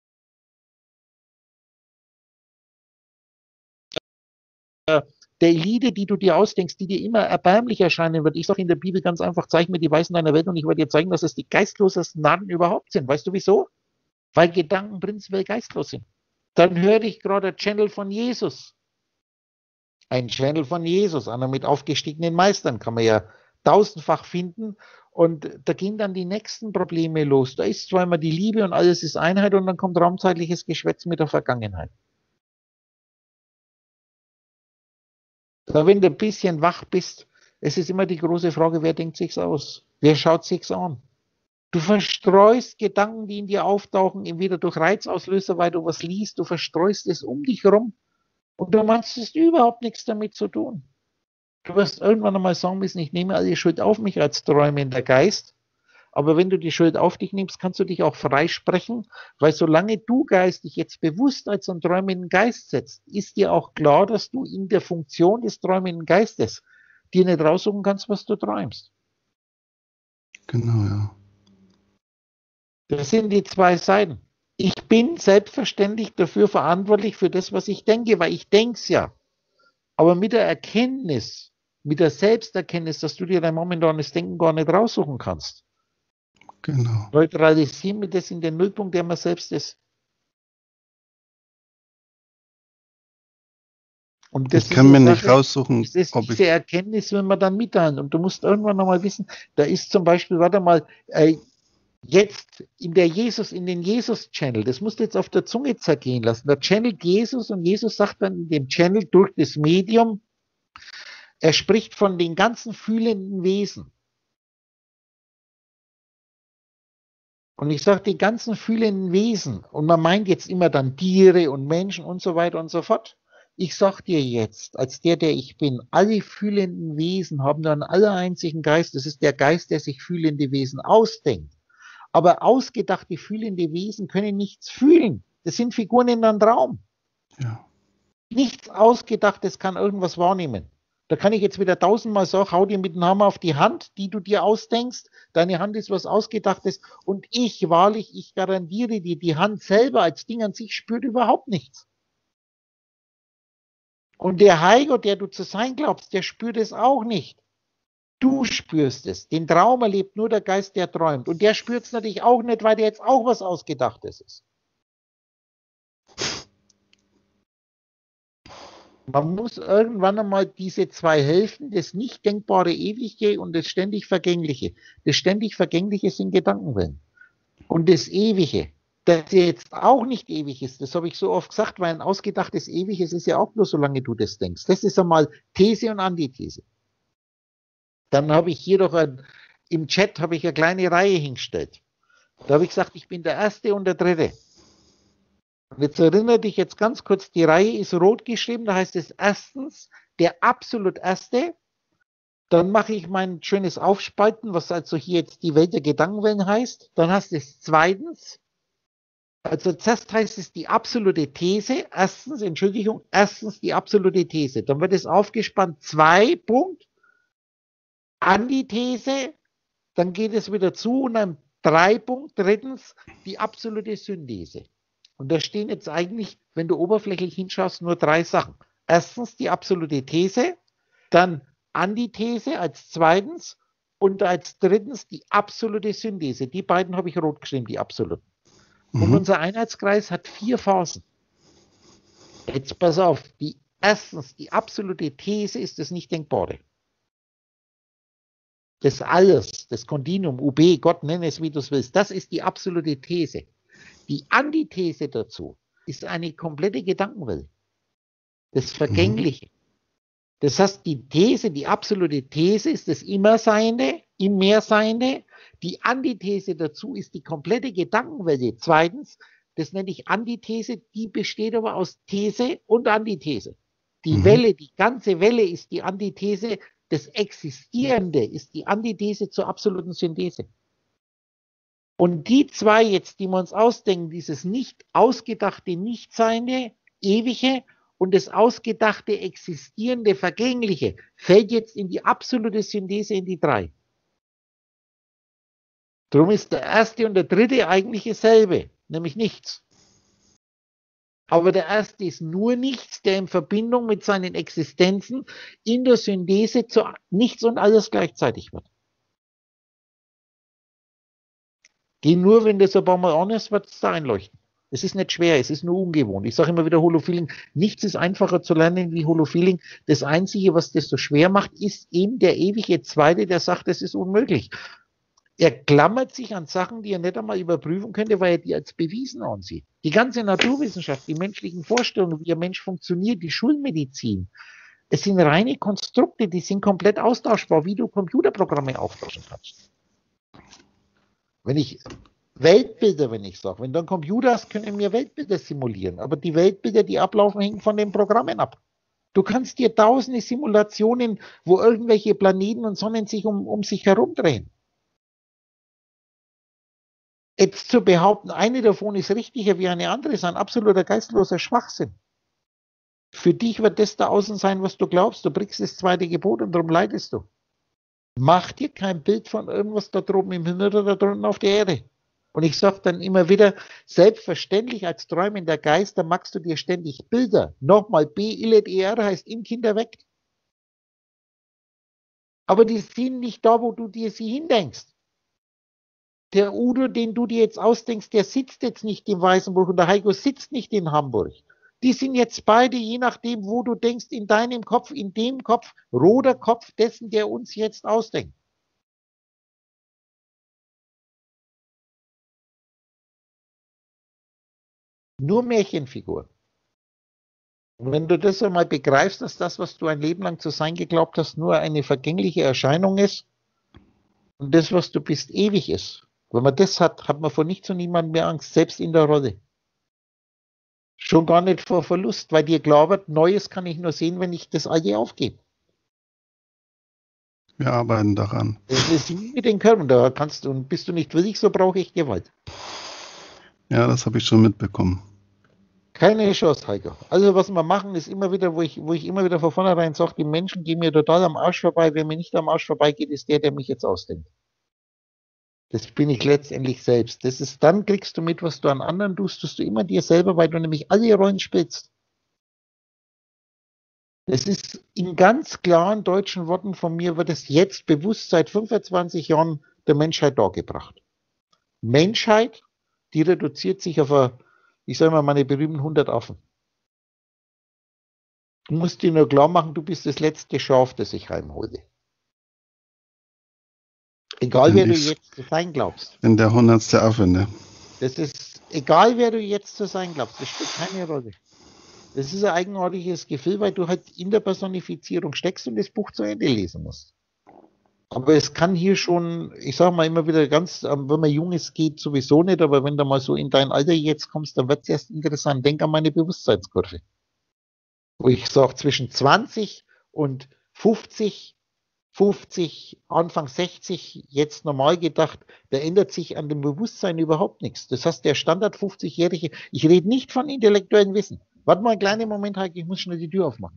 Der Elite, die du dir ausdenkst, die dir immer erbärmlich erscheinen wird. Ich sage in der Bibel ganz einfach, zeig mir die Weisen deiner Welt und ich werde dir zeigen, dass es die geistlosesten Narren überhaupt sind. Weißt du wieso? Weil Gedanken prinzipiell geistlos sind. Dann höre ich gerade ein Channel von Jesus. Ein Channel von Jesus, einer mit aufgestiegenen Meistern, kann man ja tausendfach finden. Und da gehen dann die nächsten Probleme los. Da ist zwar immer die Liebe und alles ist Einheit und dann kommt raumzeitliches Geschwätz mit der Vergangenheit. Da, wenn du ein bisschen wach bist, es ist immer die große Frage, wer denkt sich's aus? Wer schaut sich's an? Du verstreust Gedanken, die in dir auftauchen, entweder durch Reizauslöser, weil du was liest, du verstreust es um dich herum und du meinst, es ist überhaupt nichts damit zu tun. Du wirst irgendwann einmal sagen müssen, ich nehme alle Schuld auf mich als träumender Geist. Aber wenn du die Schuld auf dich nimmst, kannst du dich auch freisprechen, weil solange du Geist dich jetzt bewusst als einen träumenden Geist setzt, ist dir auch klar, dass du in der Funktion des träumenden Geistes dir nicht raussuchen kannst, was du träumst. Genau, ja. Das sind die zwei Seiten. Ich bin selbstverständlich dafür verantwortlich für das, was ich denke, weil ich denke es ja. Aber mit der Erkenntnis, mit der Selbsterkenntnis, dass du dir dein momentanes Denken gar nicht raussuchen kannst. Genau. Neutralisieren wir das in den Nullpunkt, der man selbst ist. Und das ich kann mir Sache, nicht raussuchen, das ist ob diese ich... Erkenntnis, wenn man dann mitteilen. Und du musst irgendwann nochmal wissen, da ist zum Beispiel, warte mal, äh, jetzt in der Jesus, in den Jesus-Channel, das musst du jetzt auf der Zunge zergehen lassen. Der Channel Jesus und Jesus sagt dann in dem Channel durch das Medium, er spricht von den ganzen fühlenden Wesen. Und ich sage, die ganzen fühlenden Wesen, und man meint jetzt immer dann Tiere und Menschen und so weiter und so fort. Ich sage dir jetzt, als der, der ich bin, alle fühlenden Wesen haben nur einen allereinzigen Geist. Das ist der Geist, der sich fühlende Wesen ausdenkt. Aber ausgedachte fühlende Wesen können nichts fühlen. Das sind Figuren in einem Traum. Ja. Nichts Ausgedachtes kann irgendwas wahrnehmen. Da kann ich jetzt wieder tausendmal sagen, hau dir mit dem Hammer auf die Hand, die du dir ausdenkst. Deine Hand ist was Ausgedachtes. Und ich, wahrlich, ich garantiere dir, die Hand selber als Ding an sich spürt überhaupt nichts. Und der Heiko, der du zu sein glaubst, der spürt es auch nicht. Du spürst es. Den Traum erlebt nur der Geist, der träumt. Und der spürt es natürlich auch nicht, weil der jetzt auch was Ausgedachtes ist. Man muss irgendwann einmal diese zwei Hälften, das nicht denkbare Ewige und das ständig Vergängliche. Das ständig Vergängliche sind Gedankenwellen. Und das Ewige, das jetzt auch nicht ewig ist, das habe ich so oft gesagt, weil ein ausgedachtes Ewiges ist ja auch nur, solange du das denkst. Das ist einmal These und Antithese. Dann habe ich hier doch ein, im Chat habe ich eine kleine Reihe hingestellt. Da habe ich gesagt, ich bin der Erste und der Dritte. Und jetzt erinnere dich jetzt ganz kurz, die Reihe ist rot geschrieben, da heißt es erstens, der absolut Erste. Dann mache ich mein schönes Aufspalten, was also hier jetzt die Welt der Gedankenwellen heißt. Dann heißt es zweitens, also zuerst heißt es die absolute These. Erstens, Entschuldigung, erstens die absolute These. Dann wird es aufgespannt, zwei, Punkt. Antithese, dann geht es wieder zu und dann drei Punkt, drittens die absolute Synthese. Und da stehen jetzt eigentlich, wenn du oberflächlich hinschaust, nur drei Sachen. Erstens die absolute These, dann Antithese als zweitens und als drittens die absolute Synthese. Die beiden habe ich rot geschrieben, die absoluten. Mhm. Und unser Einheitskreis hat vier Phasen. Jetzt pass auf, die erstens die absolute These ist das Nicht-Denkbare. Das Alles, das Kontinuum, U B, Gott, nenne es wie du es willst, das ist die absolute These. Die Antithese dazu ist eine komplette Gedankenwelt. Das Vergängliche. Das heißt, die These, die absolute These ist das Immerseiende, im Mehrseiende. Die Antithese dazu ist die komplette Gedankenwelt. Zweitens, das nenne ich Antithese, die besteht aber aus These und Antithese. Die mhm. Welle, die ganze Welle ist die Antithese. Das Existierende ist die Antithese zur absoluten Synthese. Und die zwei jetzt, die wir uns ausdenken, dieses nicht ausgedachte Nichtseiende, Ewige und das ausgedachte Existierende, Vergängliche, fällt jetzt in die absolute Synthese, in die drei. Darum ist der erste und der dritte eigentlich dasselbe, nämlich nichts. Aber der erste ist nur nichts, der in Verbindung mit seinen Existenzen in der Synthese zu nichts und alles gleichzeitig wird. Geh nur, wenn das ein paar Mal an ist, wird es da einleuchten. Es ist nicht schwer, es ist nur ungewohnt. Ich sage immer wieder Holofeeling, nichts ist einfacher zu lernen wie Holofeeling. Das Einzige, was das so schwer macht, ist eben der ewige Zweite, der sagt, das ist unmöglich. Er klammert sich an Sachen, die er nicht einmal überprüfen könnte, weil er die als bewiesen ansieht. Die ganze Naturwissenschaft, die menschlichen Vorstellungen, wie ein Mensch funktioniert, die Schulmedizin, es sind reine Konstrukte, die sind komplett austauschbar, wie du Computerprogramme austauschen kannst. Wenn ich Weltbilder, wenn ich sage, wenn du einen Computer hast, können wir Weltbilder simulieren, aber die Weltbilder, die ablaufen, hängen von den Programmen ab. Du kannst dir tausende Simulationen, wo irgendwelche Planeten und Sonnen sich um, um sich herumdrehen. Jetzt zu behaupten, eine davon ist richtiger wie eine andere, ist ein absoluter geistloser Schwachsinn. Für dich wird das da außen sein, was du glaubst. Du brichst das zweite Gebot und darum leidest du. Mach dir kein Bild von irgendwas da droben im Himmel oder da drunten auf der Erde. Und ich sage dann immer wieder, selbstverständlich als träumender Geist, da machst du dir ständig Bilder. Nochmal, B I L E R heißt im Kind erweckt. Aber die sind nicht da, wo du dir sie hindenkst. Der Udo, den du dir jetzt ausdenkst, der sitzt jetzt nicht in Weißenburg und der Heiko sitzt nicht in Hamburg. Die sind jetzt beide, je nachdem, wo du denkst, in deinem Kopf, in dem Kopf, roter Kopf dessen, der uns jetzt ausdenkt. Nur Märchenfigur. Und wenn du das einmal begreifst, dass das, was du ein Leben lang zu sein geglaubt hast, nur eine vergängliche Erscheinung ist und das, was du bist, ewig ist. Wenn man das hat, hat man vor nichts und niemandem mehr Angst, selbst in der Rolle. Schon gar nicht vor Verlust, weil dir klar wird, Neues kann ich nur sehen, wenn ich das Alte aufgebe. Wir arbeiten daran. Das ist wie mit den Körpern, da kannst du, und bist du nicht willig, so brauche ich Gewalt. Ja, das habe ich schon mitbekommen. Keine Chance, Heiko. Also was wir machen, ist immer wieder, wo ich, wo ich immer wieder von vornherein sage, die Menschen gehen mir total am Arsch vorbei. Wer mir nicht am Arsch vorbeigeht, ist der, der mich jetzt ausdenkt. Das bin ich letztendlich selbst. Das ist, dann kriegst du mit, was du an anderen tust, tust du immer dir selber, weil du nämlich alle Rollen spielst. Das ist in ganz klaren deutschen Worten von mir, wird es jetzt bewusst seit fünfundzwanzig Jahren der Menschheit dargebracht. Menschheit, die reduziert sich auf, eine, ich sage mal, meine berühmten hundert Affen. Du musst dir nur klar machen, du bist das letzte Schaf, das ich heimhole. Egal, wer du jetzt zu sein glaubst. In der hundertste Affe, ne? Das ist, egal, wer du jetzt zu sein glaubst, das spielt keine Rolle. Das ist ein eigenartiges Gefühl, weil du halt in der Personifizierung steckst und das Buch zu Ende lesen musst. Aber es kann hier schon, ich sage mal immer wieder ganz, wenn man jung ist, geht sowieso nicht, aber wenn du mal so in dein Alter jetzt kommst, dann wird es erst interessant. Denk an meine Bewusstseinskurve. Wo ich sage, zwischen zwanzig und fünfzig, fünfzig, Anfang sechzig, jetzt normal gedacht, da ändert sich an dem Bewusstsein überhaupt nichts. Das heißt, der Standard fünfzigjährige, ich rede nicht von intellektuellem Wissen. Warte mal einen kleinen Moment, Heike, ich muss schnell die Tür aufmachen.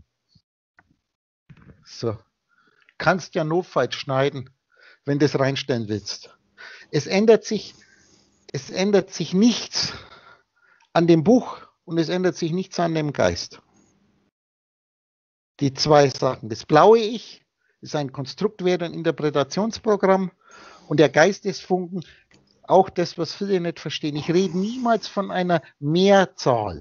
So. Kannst ja notfalls schneiden, wenn du es reinstellen willst. Es ändert sich, es ändert sich nichts an dem Buch und es ändert sich nichts an dem Geist. Die zwei Sachen. Das blaue Ich ist ein Konstruktwert- und Interpretationsprogramm und der Geistesfunken, auch das, was viele nicht verstehen. Ich rede niemals von einer Mehrzahl.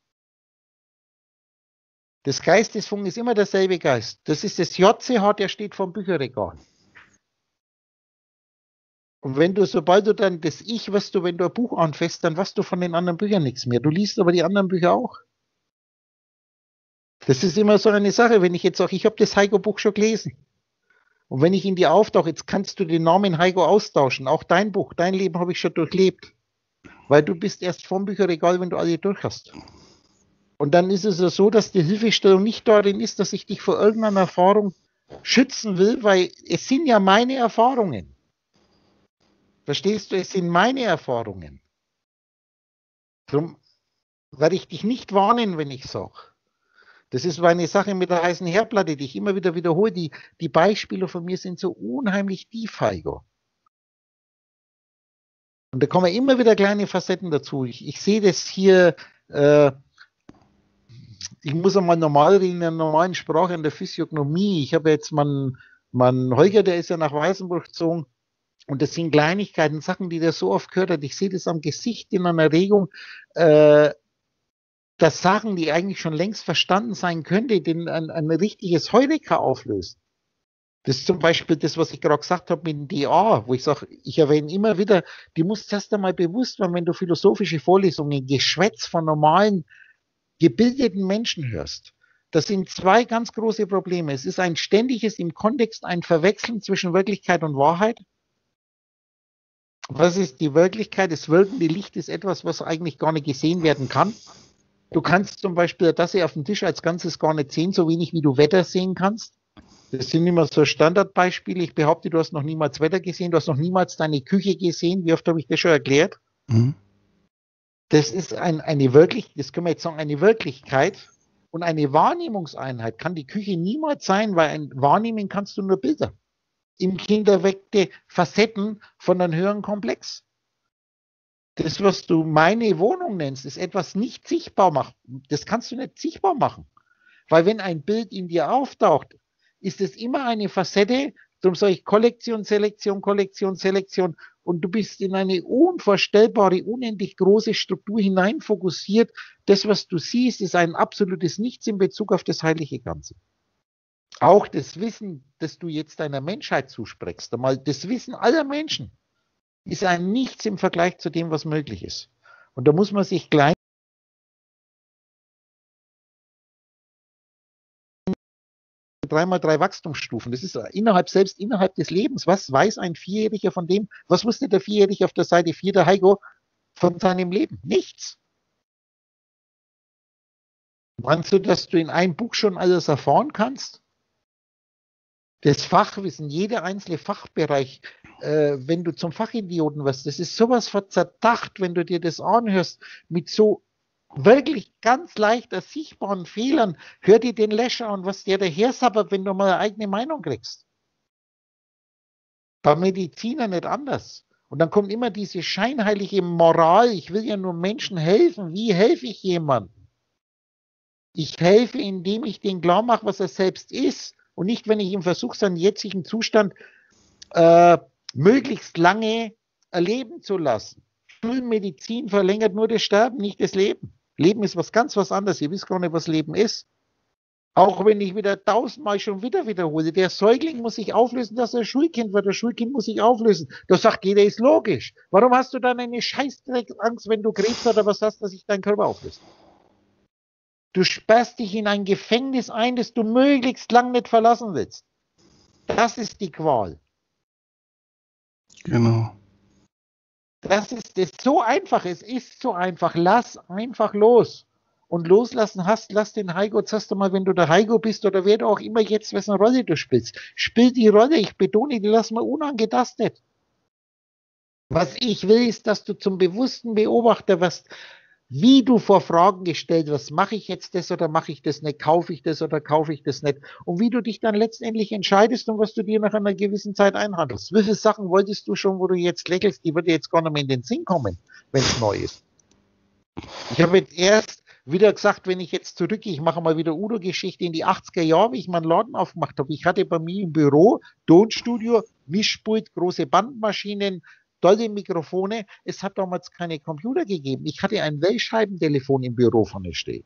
Das Geistesfunken ist immer derselbe Geist. Das ist das J C H, der steht vom Bücherregal. Und wenn du, sobald du dann das Ich, was du, wenn du ein Buch anfasst, dann weißt du von den anderen Büchern nichts mehr. Du liest aber die anderen Bücher auch. Das ist immer so eine Sache, wenn ich jetzt sage, ich habe das Heiko-Buch schon gelesen. Und wenn ich in dir auftauche, jetzt kannst du den Namen Heiko austauschen. Auch dein Buch, dein Leben habe ich schon durchlebt. Weil du bist erst vom Bücherregal, wenn du alle durch hast. Und dann ist es ja so, dass die Hilfestellung nicht darin ist, dass ich dich vor irgendeiner Erfahrung schützen will, weil es sind ja meine Erfahrungen. Verstehst du? Es sind meine Erfahrungen. Darum werde ich dich nicht warnen, wenn ich sage. Das ist eine Sache mit der heißen Herdplatte, die ich immer wieder wiederhole. Die, die Beispiele von mir sind so unheimlich tief, Heiko. Und da kommen immer wieder kleine Facetten dazu. Ich, ich sehe das hier, äh, ich muss einmal normal reden, in der normalen Sprache, in der Physiognomie. Ich habe jetzt meinen, meinen Holger, der ist ja nach Weißenburg gezogen. Und das sind Kleinigkeiten, Sachen, die der so oft gehört hat. Ich sehe das am Gesicht in einer Regung, äh, dass Sachen, die eigentlich schon längst verstanden sein könnte, den ein, ein richtiges Heureka auflösen. Das ist zum Beispiel das, was ich gerade gesagt habe mit dem D A, wo ich sage, ich erwähne immer wieder, die muss erst einmal bewusst werden, wenn du philosophische Vorlesungen, Geschwätz von normalen, gebildeten Menschen hörst. Das sind zwei ganz große Probleme. Es ist ein ständiges im Kontext ein Verwechseln zwischen Wirklichkeit und Wahrheit. Was ist die Wirklichkeit? Das wirkende Licht ist etwas, was eigentlich gar nicht gesehen werden kann. Du kannst zum Beispiel das hier auf dem Tisch als Ganzes gar nicht sehen, so wenig wie du Wetter sehen kannst. Das sind immer so Standardbeispiele. Ich behaupte, du hast noch niemals Wetter gesehen, du hast noch niemals deine Küche gesehen. Wie oft habe ich das schon erklärt? Mhm. Das ist ein, eine wirklich, das können wir jetzt sagen, eine Wirklichkeit und eine Wahrnehmungseinheit kann die Küche niemals sein, weil ein wahrnehmen kannst du nur Bilder. Im Kind erweckte Facetten von einem höheren Komplex. Das, was du meine Wohnung nennst, ist etwas nicht sichtbar machen. Das kannst du nicht sichtbar machen. Weil wenn ein Bild in dir auftaucht, ist es immer eine Facette, darum sage ich Kollektion, Selektion, Kollektion, Selektion und du bist in eine unvorstellbare, unendlich große Struktur hineinfokussiert. Das, was du siehst, ist ein absolutes Nichts in Bezug auf das heilige Ganze. Auch das Wissen, das du jetzt deiner Menschheit zusprichst, einmal das Wissen aller Menschen, ist ein Nichts im Vergleich zu dem, was möglich ist. Und da muss man sich gleich drei mal drei Wachstumsstufen. Das ist innerhalb, selbst innerhalb des Lebens. Was weiß ein Vierjähriger von dem? Was wusste der Vierjährige auf der Seite vier, der Heiko, von seinem Leben? Nichts. Meinst du, dass du in einem Buch schon alles erfahren kannst? Das Fachwissen, jeder einzelne Fachbereich, äh, wenn du zum Fachidioten wirst, das ist sowas von zerdacht, wenn du dir das anhörst, mit so wirklich ganz leicht ersichtbaren Fehlern, hör dir den Löscher an, was der daher sabbert, wenn du mal eine eigene Meinung kriegst. Bei Mediziner nicht anders. Und dann kommt immer diese scheinheilige Moral, ich will ja nur Menschen helfen. Wie helfe ich jemandem? Ich helfe, indem ich den klar mache, was er selbst ist und nicht, wenn ich ihm versuche, seinen jetzigen Zustand äh, möglichst lange erleben zu lassen. Schulmedizin verlängert nur das Sterben, nicht das Leben. Leben ist was ganz was anderes. Ihr wisst gar nicht, was Leben ist. Auch wenn ich wieder tausendmal schon wieder wiederhole. Der Säugling muss sich auflösen, dass er Schulkind wird. Das Schulkind muss sich auflösen. Da sagt jeder, ist logisch. Warum hast du dann eine Scheißdrecksangst, wenn du Krebs oder was hast, dass sich dein Körper auflöst? Du sperrst dich in ein Gefängnis ein, das du möglichst lang nicht verlassen willst. Das ist die Qual. Genau. Das ist, ist so einfach. Es ist so einfach. Lass einfach los. Und loslassen hast, lass den Heiko, sagst du mal, wenn du der Heiko bist oder wer du auch immer jetzt, wessen Rolle du spielst, spiel die Rolle, ich betone, die lass mal unangetastet. Was ich will, ist, dass du zum bewussten Beobachter wirst, wie du vor Fragen gestellt wirst, mache ich jetzt das oder mache ich das nicht, kaufe ich das oder kaufe ich das nicht und wie du dich dann letztendlich entscheidest und was du dir nach einer gewissen Zeit einhandelst. Wie viele Sachen wolltest du schon, wo du jetzt lächelst, die würde jetzt gar nicht mehr in den Sinn kommen, wenn es neu ist. Ich habe jetzt erst wieder gesagt, wenn ich jetzt zurückgehe, ich mache mal wieder Udo-Geschichte in die achtziger Jahre, wie ich meinen Laden aufgemacht habe. Ich hatte bei mir im Büro Tonstudio, Mischpult, große Bandmaschinen, tolle Mikrofone. Es hat damals keine Computer gegeben. Ich hatte ein Wellscheibentelefon im Büro von der stehen.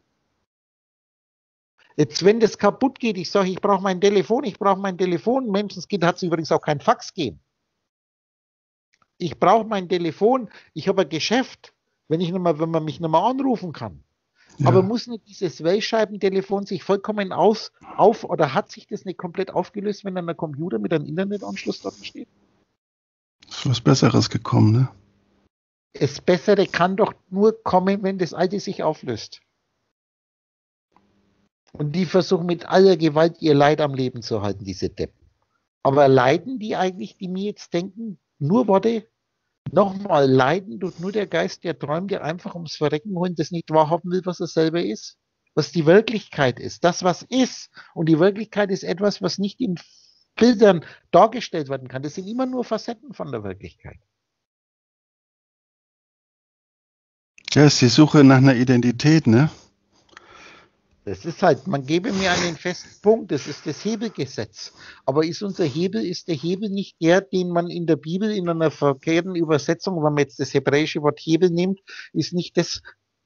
Jetzt, wenn das kaputt geht, ich sage, ich brauche mein Telefon, ich brauche mein Telefon. Menschenskind hat es übrigens auch kein Fax gegeben. Ich brauche mein Telefon, ich habe ein Geschäft, wenn, ich noch mal, wenn man mich nochmal anrufen kann. Ja. Aber muss nicht dieses Wellscheibentelefon sich vollkommen aus, auf, oder hat sich das nicht komplett aufgelöst, wenn dann ein Computer mit einem Internetanschluss dort steht? Ist was Besseres gekommen, ne? Das Bessere kann doch nur kommen, wenn das Alte sich auflöst. Und die versuchen mit aller Gewalt ihr Leid am Leben zu halten, diese Deppen. Aber leiden die eigentlich, die mir jetzt denken, nur Worte? Nochmal, leiden tut nur der Geist, der träumt, der einfach ums Verrecken holen, das nicht wahrhaben will, was er selber ist. Was die Wirklichkeit ist. Das, was ist. Und die Wirklichkeit ist etwas, was nicht in Bildern dargestellt werden kann. Das sind immer nur Facetten von der Wirklichkeit. Ja, ist die Suche nach einer Identität, ne? Das ist halt, man gebe mir einen festen Punkt, das ist das Hebelgesetz. Aber ist unser Hebel, ist der Hebel nicht der, den man in der Bibel in einer verkehrten Übersetzung, wenn man jetzt das hebräische Wort Hebel nimmt, ist nicht das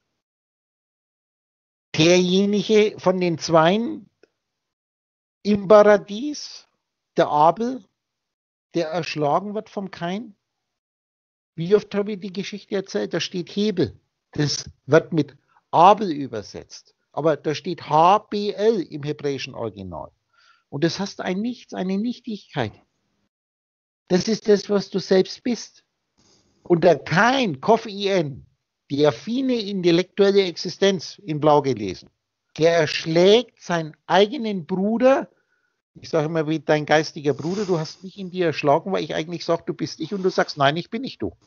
derjenige von den Zweien im Paradies, der Abel, der erschlagen wird vom Kain? Wie oft habe ich die Geschichte erzählt? Da steht Hebel. Das wird mit Abel übersetzt. Aber da steht H B L im hebräischen Original. Und das heißt ein Nichts, eine Nichtigkeit. Das ist das, was du selbst bist. Und der Kain, Kof-I-N, die affine intellektuelle Existenz in Blau gelesen, der erschlägt seinen eigenen Bruder. Ich sage immer, wie dein geistiger Bruder, du hast mich in dir erschlagen, weil ich eigentlich sage, du bist ich und du sagst, nein, ich bin nicht du.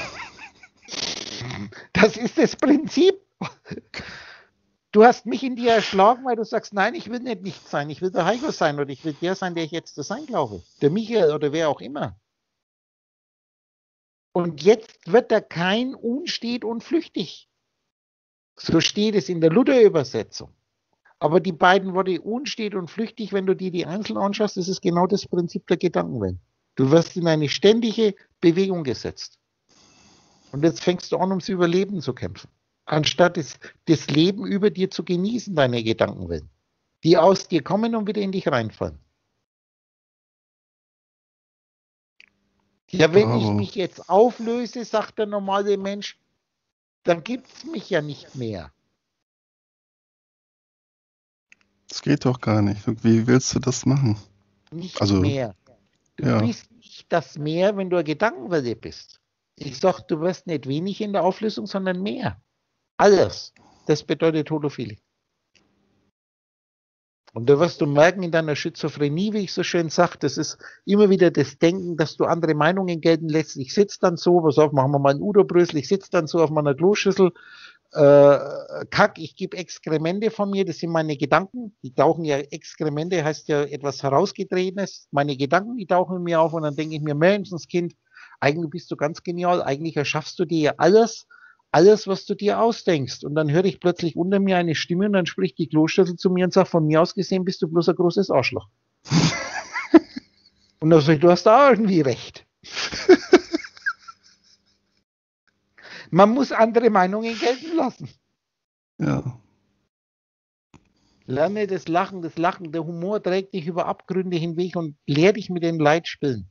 Das ist das Prinzip. Du hast mich in dir erschlagen, weil du sagst, nein, ich will nicht nichts sein, ich will der Heiko sein oder ich will der sein, der ich jetzt zu sein glaube. Der Michael oder wer auch immer. Und jetzt wird der Kain unstet und flüchtig. So steht es in der Luther-Übersetzung. Aber die beiden Worte unstet und flüchtig, wenn du dir die einzeln anschaust, das ist genau das Prinzip der Gedankenwelt. Du wirst in eine ständige Bewegung gesetzt. Und jetzt fängst du an, ums Überleben zu kämpfen. Anstatt das, das Leben über dir zu genießen, deine Gedankenwelt. Die aus dir kommen und wieder in dich reinfallen. Ja, wenn ich mich jetzt auflöse, sagt der normale Mensch, dann gibt es mich ja nicht mehr. Das geht doch gar nicht. Wie willst du das machen? Nicht also, mehr. Du ja. bist nicht das Mehr, wenn du eine Gedankenwelle bist. Ich sage, du wirst nicht wenig in der Auflösung, sondern mehr. Alles. Das bedeutet Holophilie. Und da wirst du merken in deiner Schizophrenie, wie ich so schön sage, das ist immer wieder das Denken, dass du andere Meinungen gelten lässt. Ich sitze dann so, pass auf, machen wir mal ein Udo-Brösel, ich sitze dann so auf meiner Kloschüssel, äh, Kack, ich gebe Exkremente von mir, das sind meine Gedanken, die tauchen ja, Exkremente heißt ja etwas Herausgetretenes, meine Gedanken, die tauchen in mir auf und dann denke ich mir, Menschenskind, eigentlich bist du ganz genial, eigentlich erschaffst du dir ja alles, alles, was du dir ausdenkst. Und dann höre ich plötzlich unter mir eine Stimme und dann spricht die Kloschüssel zu mir und sagt, von mir aus gesehen bist du bloß ein großes Arschloch. Und dann sage ich, du hast da irgendwie recht. Man muss andere Meinungen gelten lassen. Ja. Lerne das Lachen, das Lachen, der Humor trägt dich über Abgründe hinweg und lehr dich mit dem Leid spielen.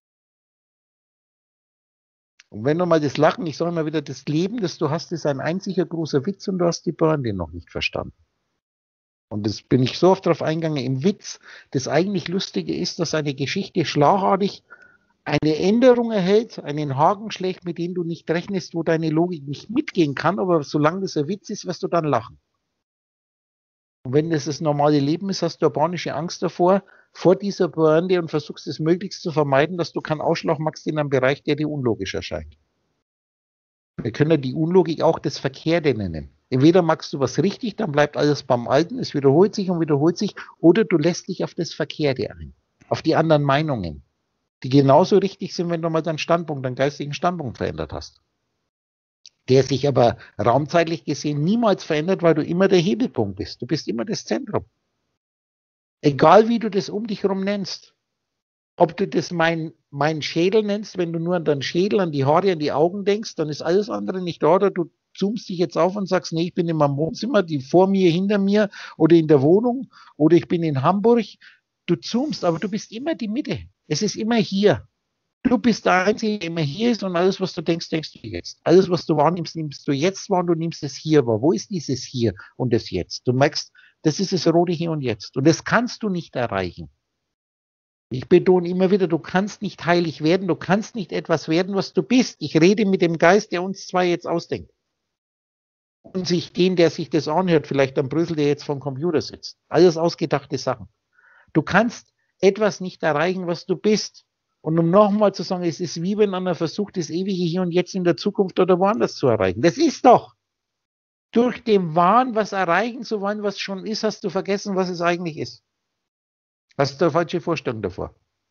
Und wenn du mal das Lachen, ich sage mal wieder, das Leben, das du hast, ist ein einziger großer Witz und du hast die Pointe noch nicht verstanden. Und das bin ich so oft darauf eingegangen, im Witz, das eigentlich Lustige ist, dass eine Geschichte schlagartig eine Änderung erhält, einen Haken schlägt, mit dem du nicht rechnest, wo deine Logik nicht mitgehen kann, aber solange das ein Witz ist, wirst du dann lachen. Und wenn das das normale Leben ist, hast du eine panische Angst davor, vor dieser Pointe und versuchst es möglichst zu vermeiden, dass du keinen Ausschlag machst in einem Bereich, der dir unlogisch erscheint. Wir können die Unlogik auch das Verkehrte nennen. Entweder machst du was richtig, dann bleibt alles beim Alten, es wiederholt sich und wiederholt sich, oder du lässt dich auf das Verkehrte ein, auf die anderen Meinungen, die genauso richtig sind, wenn du mal deinen Standpunkt, deinen geistigen Standpunkt verändert hast. Der sich aber raumzeitlich gesehen niemals verändert, weil du immer der Hebelpunkt bist. Du bist immer das Zentrum. Egal wie du das um dich herum nennst. Ob du das mein, mein Schädel nennst, wenn du nur an deinen Schädel, an die Haare, an die Augen denkst, dann ist alles andere nicht da. Oder du zoomst dich jetzt auf und sagst, nee, ich bin in meinem Wohnzimmer, die vor mir, hinter mir oder in der Wohnung oder ich bin in Hamburg. Du zoomst, aber du bist immer die Mitte. Es ist immer hier. Du bist der Einzige, der immer hier ist und alles, was du denkst, denkst du jetzt. Alles, was du wahrnimmst, nimmst du jetzt wahr und du nimmst es hier wahr. Wo ist dieses Hier und das Jetzt? Du merkst, das ist das rote Hier und Jetzt. Und das kannst du nicht erreichen. Ich betone immer wieder, du kannst nicht heilig werden, du kannst nicht etwas werden, was du bist. Ich rede mit dem Geist, der uns zwei jetzt ausdenkt. Und sich den, der sich das anhört, vielleicht am Brüssel, der jetzt vom Computer sitzt. Alles ausgedachte Sachen. Du kannst etwas nicht erreichen, was du bist. Und um nochmal zu sagen, es ist wie wenn einer versucht, das ewige Hier und Jetzt in der Zukunft oder woanders zu erreichen. Das ist doch. Durch den Wahn, was erreichen zu wollen, was schon ist, hast du vergessen, was es eigentlich ist. Hast du eine falsche Vorstellung davor.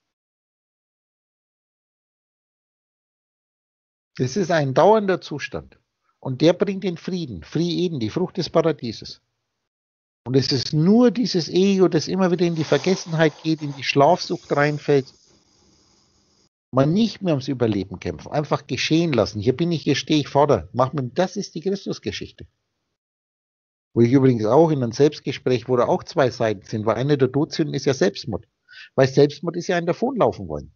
Das ist ein dauernder Zustand. Und der bringt den Frieden, Frieden, die Frucht des Paradieses. Und es ist nur dieses Ego, das immer wieder in die Vergessenheit geht, in die Schlafsucht reinfällt. Man nicht mehr ums Überleben kämpfen, einfach geschehen lassen. Hier bin ich, hier stehe ich vorder. Mach mir, das ist die Christusgeschichte. Wo ich übrigens auch in einem Selbstgespräch, wo da auch zwei Seiten sind, weil eine der Todsünden ist ja Selbstmord. Weil Selbstmord ist ja ein Davonlaufen wollen.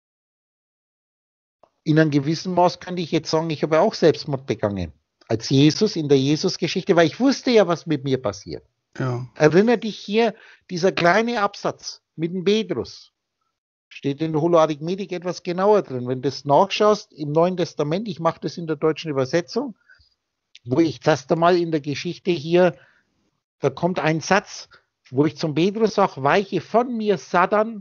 In einem gewissen Maß könnte ich jetzt sagen, ich habe auch Selbstmord begangen. Als Jesus in der Jesus-Geschichte, weil ich wusste ja, was mit mir passiert. Ja. Erinnere dich hier, dieser kleine Absatz mit dem Petrus. Steht in der Holoarithmetik etwas genauer drin. Wenn du das nachschaust im Neuen Testament, ich mache das in der deutschen Übersetzung, wo ich das einmal in der Geschichte hier, da kommt ein Satz, wo ich zum Petrus sage, weiche von mir, Satan.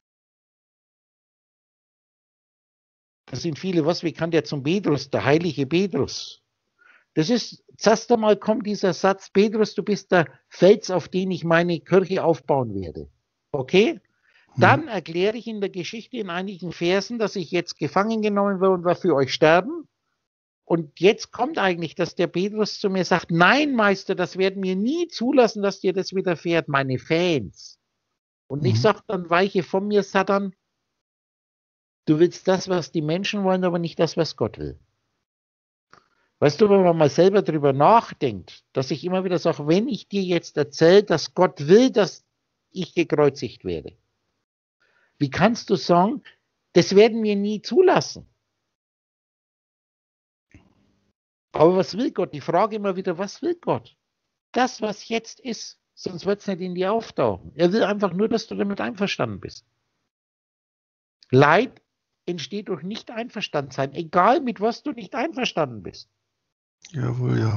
Da sind viele, was, wie kann der zum Petrus, der heilige Petrus? Das ist, zuerst einmal kommt dieser Satz, Petrus, du bist der Fels, auf den ich meine Kirche aufbauen werde. Okay? Dann erkläre ich in der Geschichte in einigen Versen, dass ich jetzt gefangen genommen werde und wir für euch sterben. Und jetzt kommt eigentlich, dass der Petrus zu mir sagt, nein, Meister, das werden wir nie zulassen, dass dir das widerfährt, meine Fans. Und mhm. ich sage dann, weiche von mir, Satan, du willst das, was die Menschen wollen, aber nicht das, was Gott will. Weißt du, wenn man mal selber drüber nachdenkt, dass ich immer wieder sage, wenn ich dir jetzt erzähle, dass Gott will, dass ich gekreuzigt werde, wie kannst du sagen, das werden wir nie zulassen? Aber was will Gott? Die Frage immer wieder, was will Gott? Das, was jetzt ist, sonst wird es nicht in dir auftauchen. Er will einfach nur, dass du damit einverstanden bist. Leid entsteht durch Nicht-Einverstandensein, egal mit was du nicht einverstanden bist. Jawohl, ja.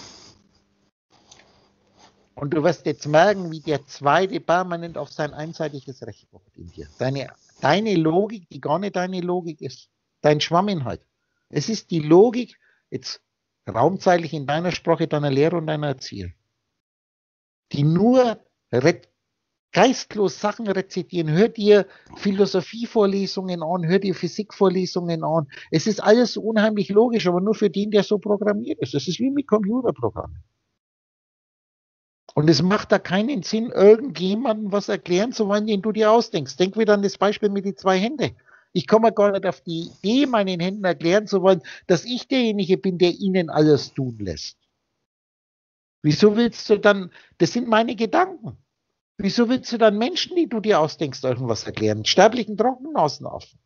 Und du wirst jetzt merken, wie der Zweite permanent auf sein einseitiges Recht pocht in dir. Deine, deine Logik, die gar nicht deine Logik ist. Dein Schwamminhalt. Es ist die Logik, jetzt raumzeitlich in deiner Sprache, deiner Lehrer und deiner Erzieher, die nur geistlos Sachen rezitieren. Hör dir Philosophievorlesungen an, hör dir Physikvorlesungen an. Es ist alles so unheimlich logisch, aber nur für den, der so programmiert ist. Es ist wie mit Computerprogrammen. Und es macht da keinen Sinn, irgendjemandem was erklären zu wollen, den du dir ausdenkst. Denk wieder an das Beispiel mit den zwei Händen. Ich komme gar nicht auf die Idee, meinen Händen erklären zu wollen, dass ich derjenige bin, der ihnen alles tun lässt. Wieso willst du dann, das sind meine Gedanken. Wieso willst du dann Menschen, die du dir ausdenkst, irgendwas erklären? Sterblichen Trockenaffen.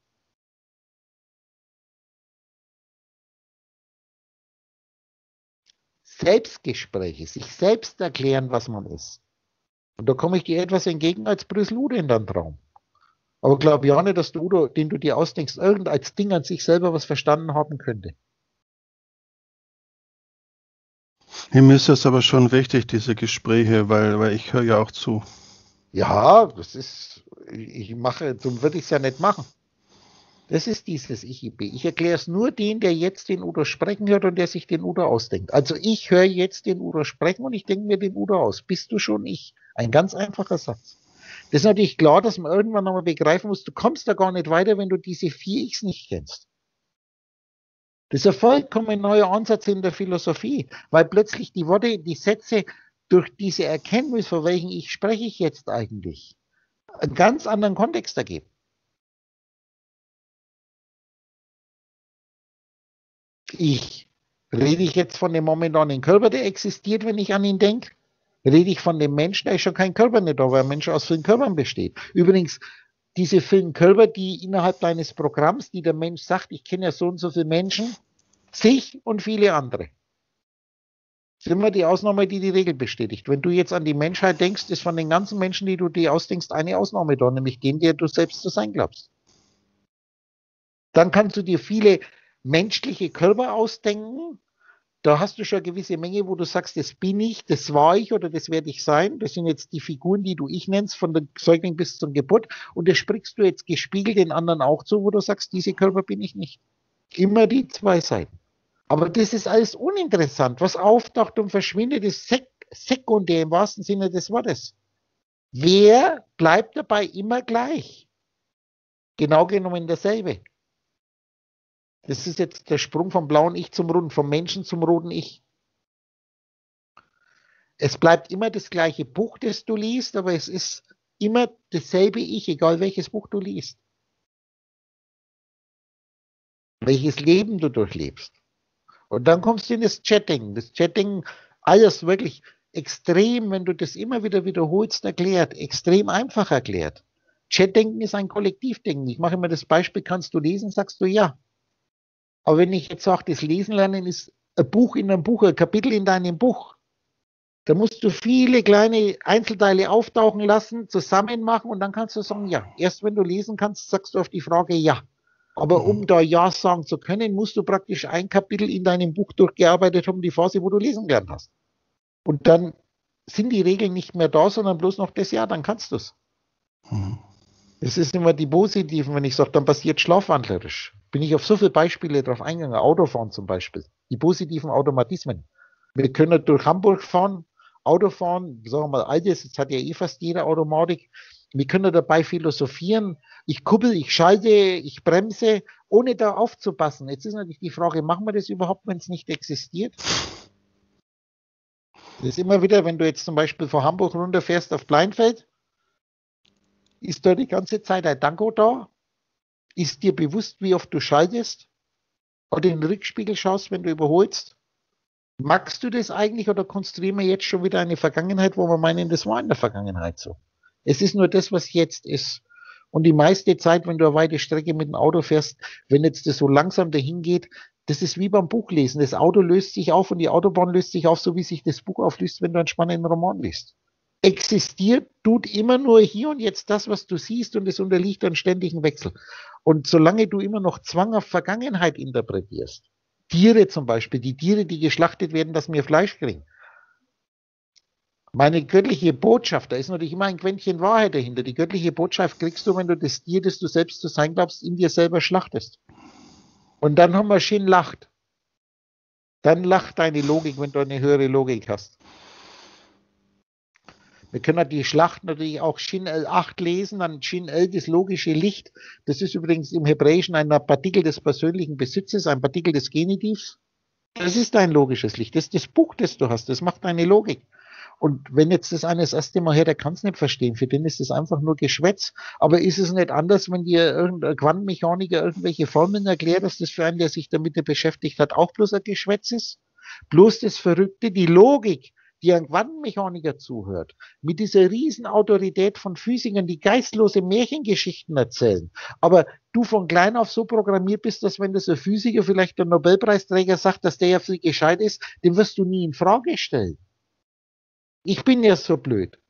Selbstgespräche, sich selbst erklären, was man ist. Und da komme ich dir etwas entgegen als Brüsselude in deinem Traum. Aber glaube ja nicht, dass du, Udo, den du dir ausdenkst, irgend als Ding an sich selber was verstanden haben könnte. Mir ist das aber schon wichtig, diese Gespräche, weil, weil ich höre ja auch zu. Ja, das ist, ich mache, so würde ich es ja nicht machen. Das ist dieses Ich I B. Ich erkläre es nur den, der jetzt den Udo sprechen hört und der sich den Udo ausdenkt. Also ich höre jetzt den Udo sprechen und ich denke mir den Udo aus. Bist du schon ich? Ein ganz einfacher Satz. Das ist natürlich klar, dass man irgendwann nochmal begreifen muss, du kommst da gar nicht weiter, wenn du diese vier Ichs nicht kennst. Das ist ein vollkommen neuer Ansatz in der Philosophie, weil plötzlich die Worte, die Sätze durch diese Erkenntnis, von welchen Ich spreche ich jetzt eigentlich, einen ganz anderen Kontext ergeben. Ich. Rede ich jetzt von dem momentanen Körper, der existiert, wenn ich an ihn denke? Rede ich von dem Menschen, der ist schon kein Körper nicht da, weil ein Mensch aus vielen Körpern besteht. Übrigens, diese vielen Körper, die innerhalb deines Programms, die der Mensch sagt, ich kenne ja so und so viele Menschen, sich und viele andere. Das ist immer die Ausnahme, die die Regel bestätigt. Wenn du jetzt an die Menschheit denkst, ist von den ganzen Menschen, die du dir ausdenkst, eine Ausnahme da, nämlich den, der du selbst zu sein glaubst. Dann kannst du dir viele menschliche Körper ausdenken. Da hast du schon eine gewisse Menge, wo du sagst, das bin ich, das war ich oder das werde ich sein. Das sind jetzt die Figuren, die du ich nennst, von der Säugling bis zum Geburt. Und das sprichst du jetzt gespiegelt den anderen auch zu, wo du sagst, diese Körper bin ich nicht. Immer die zwei Seiten. Aber das ist alles uninteressant. Was auftaucht und verschwindet, ist sek sekundär im wahrsten Sinne des Wortes. Wer bleibt dabei immer gleich? Genau genommen derselbe. Das ist jetzt der Sprung vom blauen Ich zum runden, vom Menschen zum roten Ich. Es bleibt immer das gleiche Buch, das du liest, aber es ist immer dasselbe Ich, egal welches Buch du liest. Welches Leben du durchlebst. Und dann kommst du in das Chatting. Das Chatting, alles wirklich extrem, wenn du das immer wieder wiederholst, erklärt, extrem einfach erklärt. Chatdenken ist ein Kollektivdenken. Ich mache immer das Beispiel, kannst du lesen, sagst du ja. Aber wenn ich jetzt sage, das Lesen lernen ist ein Buch in einem Buch, ein Kapitel in deinem Buch, da musst du viele kleine Einzelteile auftauchen lassen, zusammen machen und dann kannst du sagen, ja. Erst wenn du lesen kannst, sagst du auf die Frage ja. Aber um da ja sagen zu können, musst du praktisch ein Kapitel in deinem Buch durchgearbeitet haben, die Phase, wo du lesen gelernt hast. Und dann sind die Regeln nicht mehr da, sondern bloß noch das Ja, dann kannst du es. Mhm. Es ist immer die positiven, wenn ich sage, dann passiert schlafwandlerisch. Bin ich auf so viele Beispiele drauf eingegangen, Autofahren zum Beispiel, die positiven Automatismen. Wir können durch Hamburg fahren, Auto fahren, sagen wir mal altes, jetzt hat ja eh fast jeder Automatik. Wir können dabei philosophieren, ich kuppel, ich schalte, ich bremse, ohne da aufzupassen. Jetzt ist natürlich die Frage, machen wir das überhaupt, wenn es nicht existiert? Das ist immer wieder, wenn du jetzt zum Beispiel von Hamburg runterfährst auf Pleinfeld, ist da die ganze Zeit ein Danko da? Ist dir bewusst, wie oft du schaltest? Oder in den Rückspiegel schaust, wenn du überholst? Magst du das eigentlich oder konstruieren wir jetzt schon wieder eine Vergangenheit, wo wir meinen, das war in der Vergangenheit so? Es ist nur das, was jetzt ist. Und die meiste Zeit, wenn du eine weite Strecke mit dem Auto fährst, wenn jetzt das so langsam dahin geht, das ist wie beim Buchlesen. Das Auto löst sich auf und die Autobahn löst sich auf, so wie sich das Buch auflöst, wenn du einen spannenden Roman liest. Existiert, tut immer nur hier und jetzt das, was du siehst, und es unterliegt einem ständigen Wechsel. Und solange du immer noch zwanghaft Vergangenheit interpretierst, Tiere zum Beispiel, die Tiere, die geschlachtet werden, dass wir Fleisch kriegen. Meine göttliche Botschaft, da ist natürlich immer ein Quäntchen Wahrheit dahinter. Die göttliche Botschaft kriegst du, wenn du das Tier, das du selbst zu sein glaubst, in dir selber schlachtest. Und dann haben wir schön lacht. Dann lacht deine Logik, wenn du eine höhere Logik hast. Wir können die Schlacht natürlich auch Shin El acht lesen, dann Shin El, das logische Licht. Das ist übrigens im Hebräischen ein Partikel des persönlichen Besitzes, ein Partikel des Genitivs. Das ist dein logisches Licht. Das ist das Buch, das du hast. Das macht deine Logik. Und wenn jetzt das eine das erste Mal hört, der kann es nicht verstehen. Für den ist das einfach nur Geschwätz. Aber ist es nicht anders, wenn dir irgendein Quantenmechaniker irgendwelche Formeln erklärt, dass das für einen, der sich damit beschäftigt hat, auch bloß ein Geschwätz ist? Bloß das Verrückte, die Logik, die ein Quantenmechaniker zuhört, mit dieser riesen Autorität von Physikern, die geistlose Märchengeschichten erzählen. Aber du von klein auf so programmiert bist, dass wenn das ein Physiker, vielleicht der Nobelpreisträger sagt, dass der ja viel gescheit ist, den wirst du nie in Frage stellen. Ich bin ja so blöd.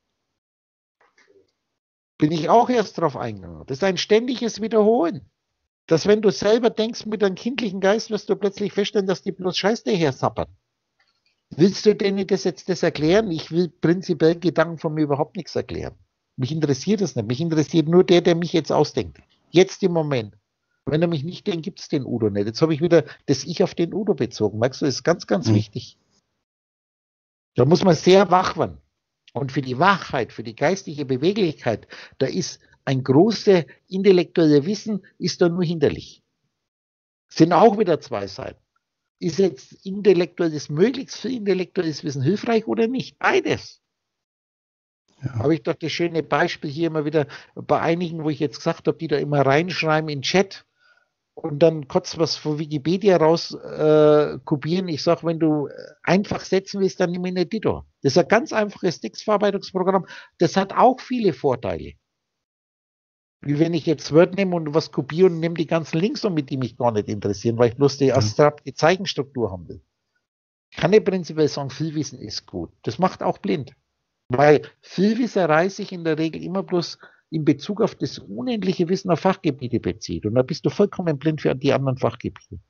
Bin ich auch erst drauf eingegangen. Das ist ein ständiges Wiederholen. Dass wenn du selber denkst mit deinem kindlichen Geist, wirst du plötzlich feststellen, dass die bloß Scheiß daher sappern. Willst du denen das jetzt das erklären? Ich will prinzipiell Gedanken von mir überhaupt nichts erklären. Mich interessiert das nicht. Mich interessiert nur der, der mich jetzt ausdenkt. Jetzt im Moment. Wenn er mich nicht denkt, gibt es den Udo nicht. Jetzt habe ich wieder das Ich auf den Udo bezogen. Merkst du, das ist ganz, ganz mhm. wichtig. Da muss man sehr wach werden. Und für die Wachheit, für die geistige Beweglichkeit, da ist ein großes intellektuelles Wissen, ist da nur hinderlich. Sind auch wieder zwei Seiten. Ist jetzt intellektuelles, möglichst viel intellektuelles Wissen hilfreich oder nicht? Beides. Ja. Habe ich doch das schöne Beispiel hier immer wieder bei einigen, wo ich jetzt gesagt habe, die da immer reinschreiben in den Chat und dann kurz was von Wikipedia raus äh, kopieren. Ich sage, wenn du einfach setzen willst, dann nimm einen Editor. Das ist ein ganz einfaches Textverarbeitungsprogramm. Das hat auch viele Vorteile. Wie wenn ich jetzt Word nehme und was kopiere und nehme die ganzen Links um, mit die mich gar nicht interessieren, weil ich bloß die abstrakte Zeichenstruktur haben will. Ich kann ja prinzipiell sagen, viel Wissen ist gut. Das macht auch blind. Weil Vielwisserei sich in der Regel immer bloß in Bezug auf das unendliche Wissen auf Fachgebiete bezieht. Und da bist du vollkommen blind für die anderen Fachgebiete.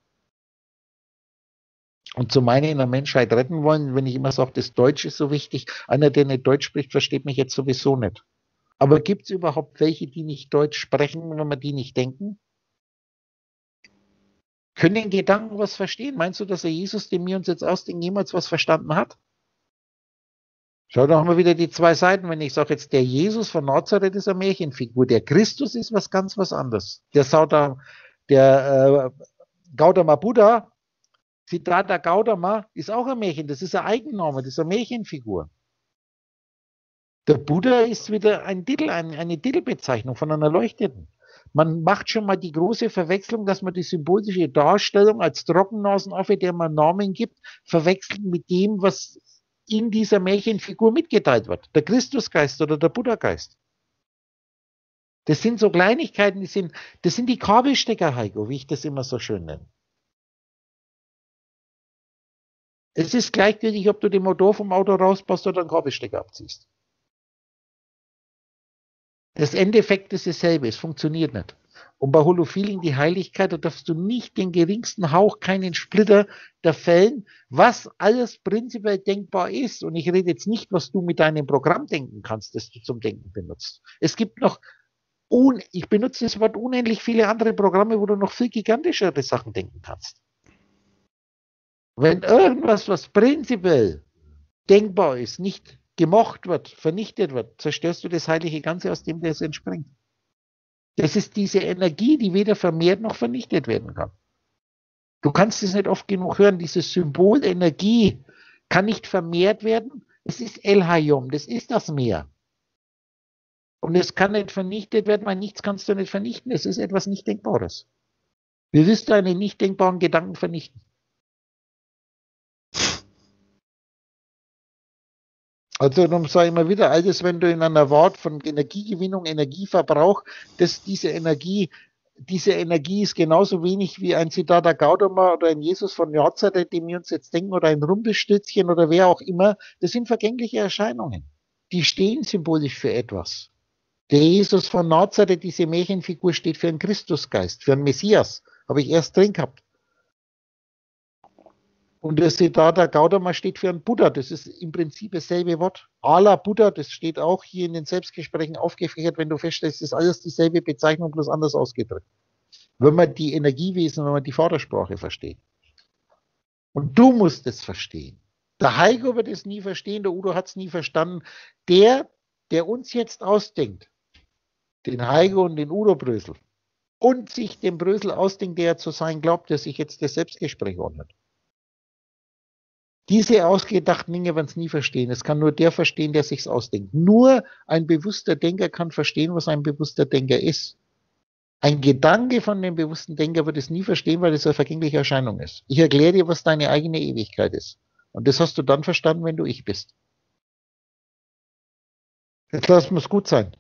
Und zum einen in der Menschheit retten wollen, wenn ich immer sage, das Deutsch ist so wichtig, einer, der nicht Deutsch spricht, versteht mich jetzt sowieso nicht. Aber gibt es überhaupt welche, die nicht Deutsch sprechen, wenn man die nicht denken? Können den Gedanken was verstehen? Meinst du, dass der Jesus, den wir uns jetzt ausdenken, jemals was verstanden hat? Schau doch mal wieder die zwei Seiten, wenn ich sage jetzt, der Jesus von Nazareth ist eine Märchenfigur, der Christus ist was ganz was anderes. Der, Sauda, der äh, Gautama Buddha, Siddhartha Gautama, ist auch ein Märchen, das ist ein Eigenname, das ist eine Märchenfigur. Der Buddha ist wieder ein Titel, ein, eine Titelbezeichnung von einer Erleuchteten. Man macht schon mal die große Verwechslung, dass man die symbolische Darstellung als Trockennasenaffe, der man Namen gibt, verwechselt mit dem, was in dieser Märchenfigur mitgeteilt wird. Der Christusgeist oder der Buddhageist. Das sind so Kleinigkeiten, die sind, das sind die Kabelstecker, Heiko, wie ich das immer so schön nenne. Es ist gleichgültig, ob du den Motor vom Auto rauspasst oder einen Kabelstecker abziehst. Das Endeffekt ist dasselbe, es funktioniert nicht. Und bei Holofeeling die Heiligkeit, da darfst du nicht den geringsten Hauch, keinen Splitter der Fällen, was alles prinzipiell denkbar ist. Und ich rede jetzt nicht, was du mit deinem Programm denken kannst, das du zum Denken benutzt. Es gibt noch, un, ich benutze das Wort unendlich viele andere Programme, wo du noch viel gigantischere Sachen denken kannst. Wenn irgendwas, was prinzipiell denkbar ist, nicht gemocht wird, vernichtet wird, zerstörst du das heilige Ganze, aus dem das entspringt. Das ist diese Energie, die weder vermehrt noch vernichtet werden kann. Du kannst es nicht oft genug hören, dieses Symbol Energie kann nicht vermehrt werden. Es ist El Hayom, das ist das Meer. Und es kann nicht vernichtet werden, weil nichts kannst du nicht vernichten. Es ist etwas nicht Denkbares. Wie willst du einen nicht denkbaren Gedanken vernichten? Also darum sage ich immer wieder, alles, wenn du in einer Wort von Energiegewinnung, Energieverbrauch, dass diese Energie, diese Energie ist genauso wenig wie ein Siddhartha Gautama oder ein Jesus von Nazareth, den wir uns jetzt denken, oder ein Rumpelstilzchen oder wer auch immer, das sind vergängliche Erscheinungen. Die stehen symbolisch für etwas. Der Jesus von Nazareth, diese Märchenfigur, steht für einen Christusgeist, für einen Messias. Habe ich erst drin gehabt. Und der Siddhartha Gautama steht für einen Buddha. Das ist im Prinzip dasselbe Wort. Allah Buddha, das steht auch hier in den Selbstgesprächen aufgefächert, wenn du feststellst, ist alles dieselbe Bezeichnung, bloß anders ausgedrückt. Wenn man die Energiewesen, wenn man die Vatersprache versteht. Und du musst es verstehen. Der Heiko wird es nie verstehen, der Udo hat es nie verstanden. Der, der uns jetzt ausdenkt, den Heiko und den Udo Brösel, und sich den Brösel ausdenkt, der er zu sein glaubt, der sich jetzt das Selbstgespräch ordnet. Diese ausgedachten Dinge werden es nie verstehen. Es kann nur der verstehen, der sich's ausdenkt. Nur ein bewusster Denker kann verstehen, was ein bewusster Denker ist. Ein Gedanke von dem bewussten Denker wird es nie verstehen, weil es eine vergängliche Erscheinung ist. Ich erkläre dir, was deine eigene Ewigkeit ist. Und das hast du dann verstanden, wenn du ich bist. Jetzt lass uns gut sein.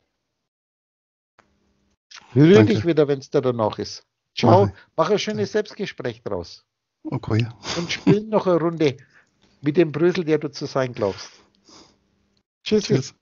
Rühr dich wieder, wenn es da danach ist. Ciao, mach, mach ein schönes Selbstgespräch draus. Okay. Und spiel noch eine Runde mit dem Brösel, der du zu sein glaubst. Tschüss. Tschüss.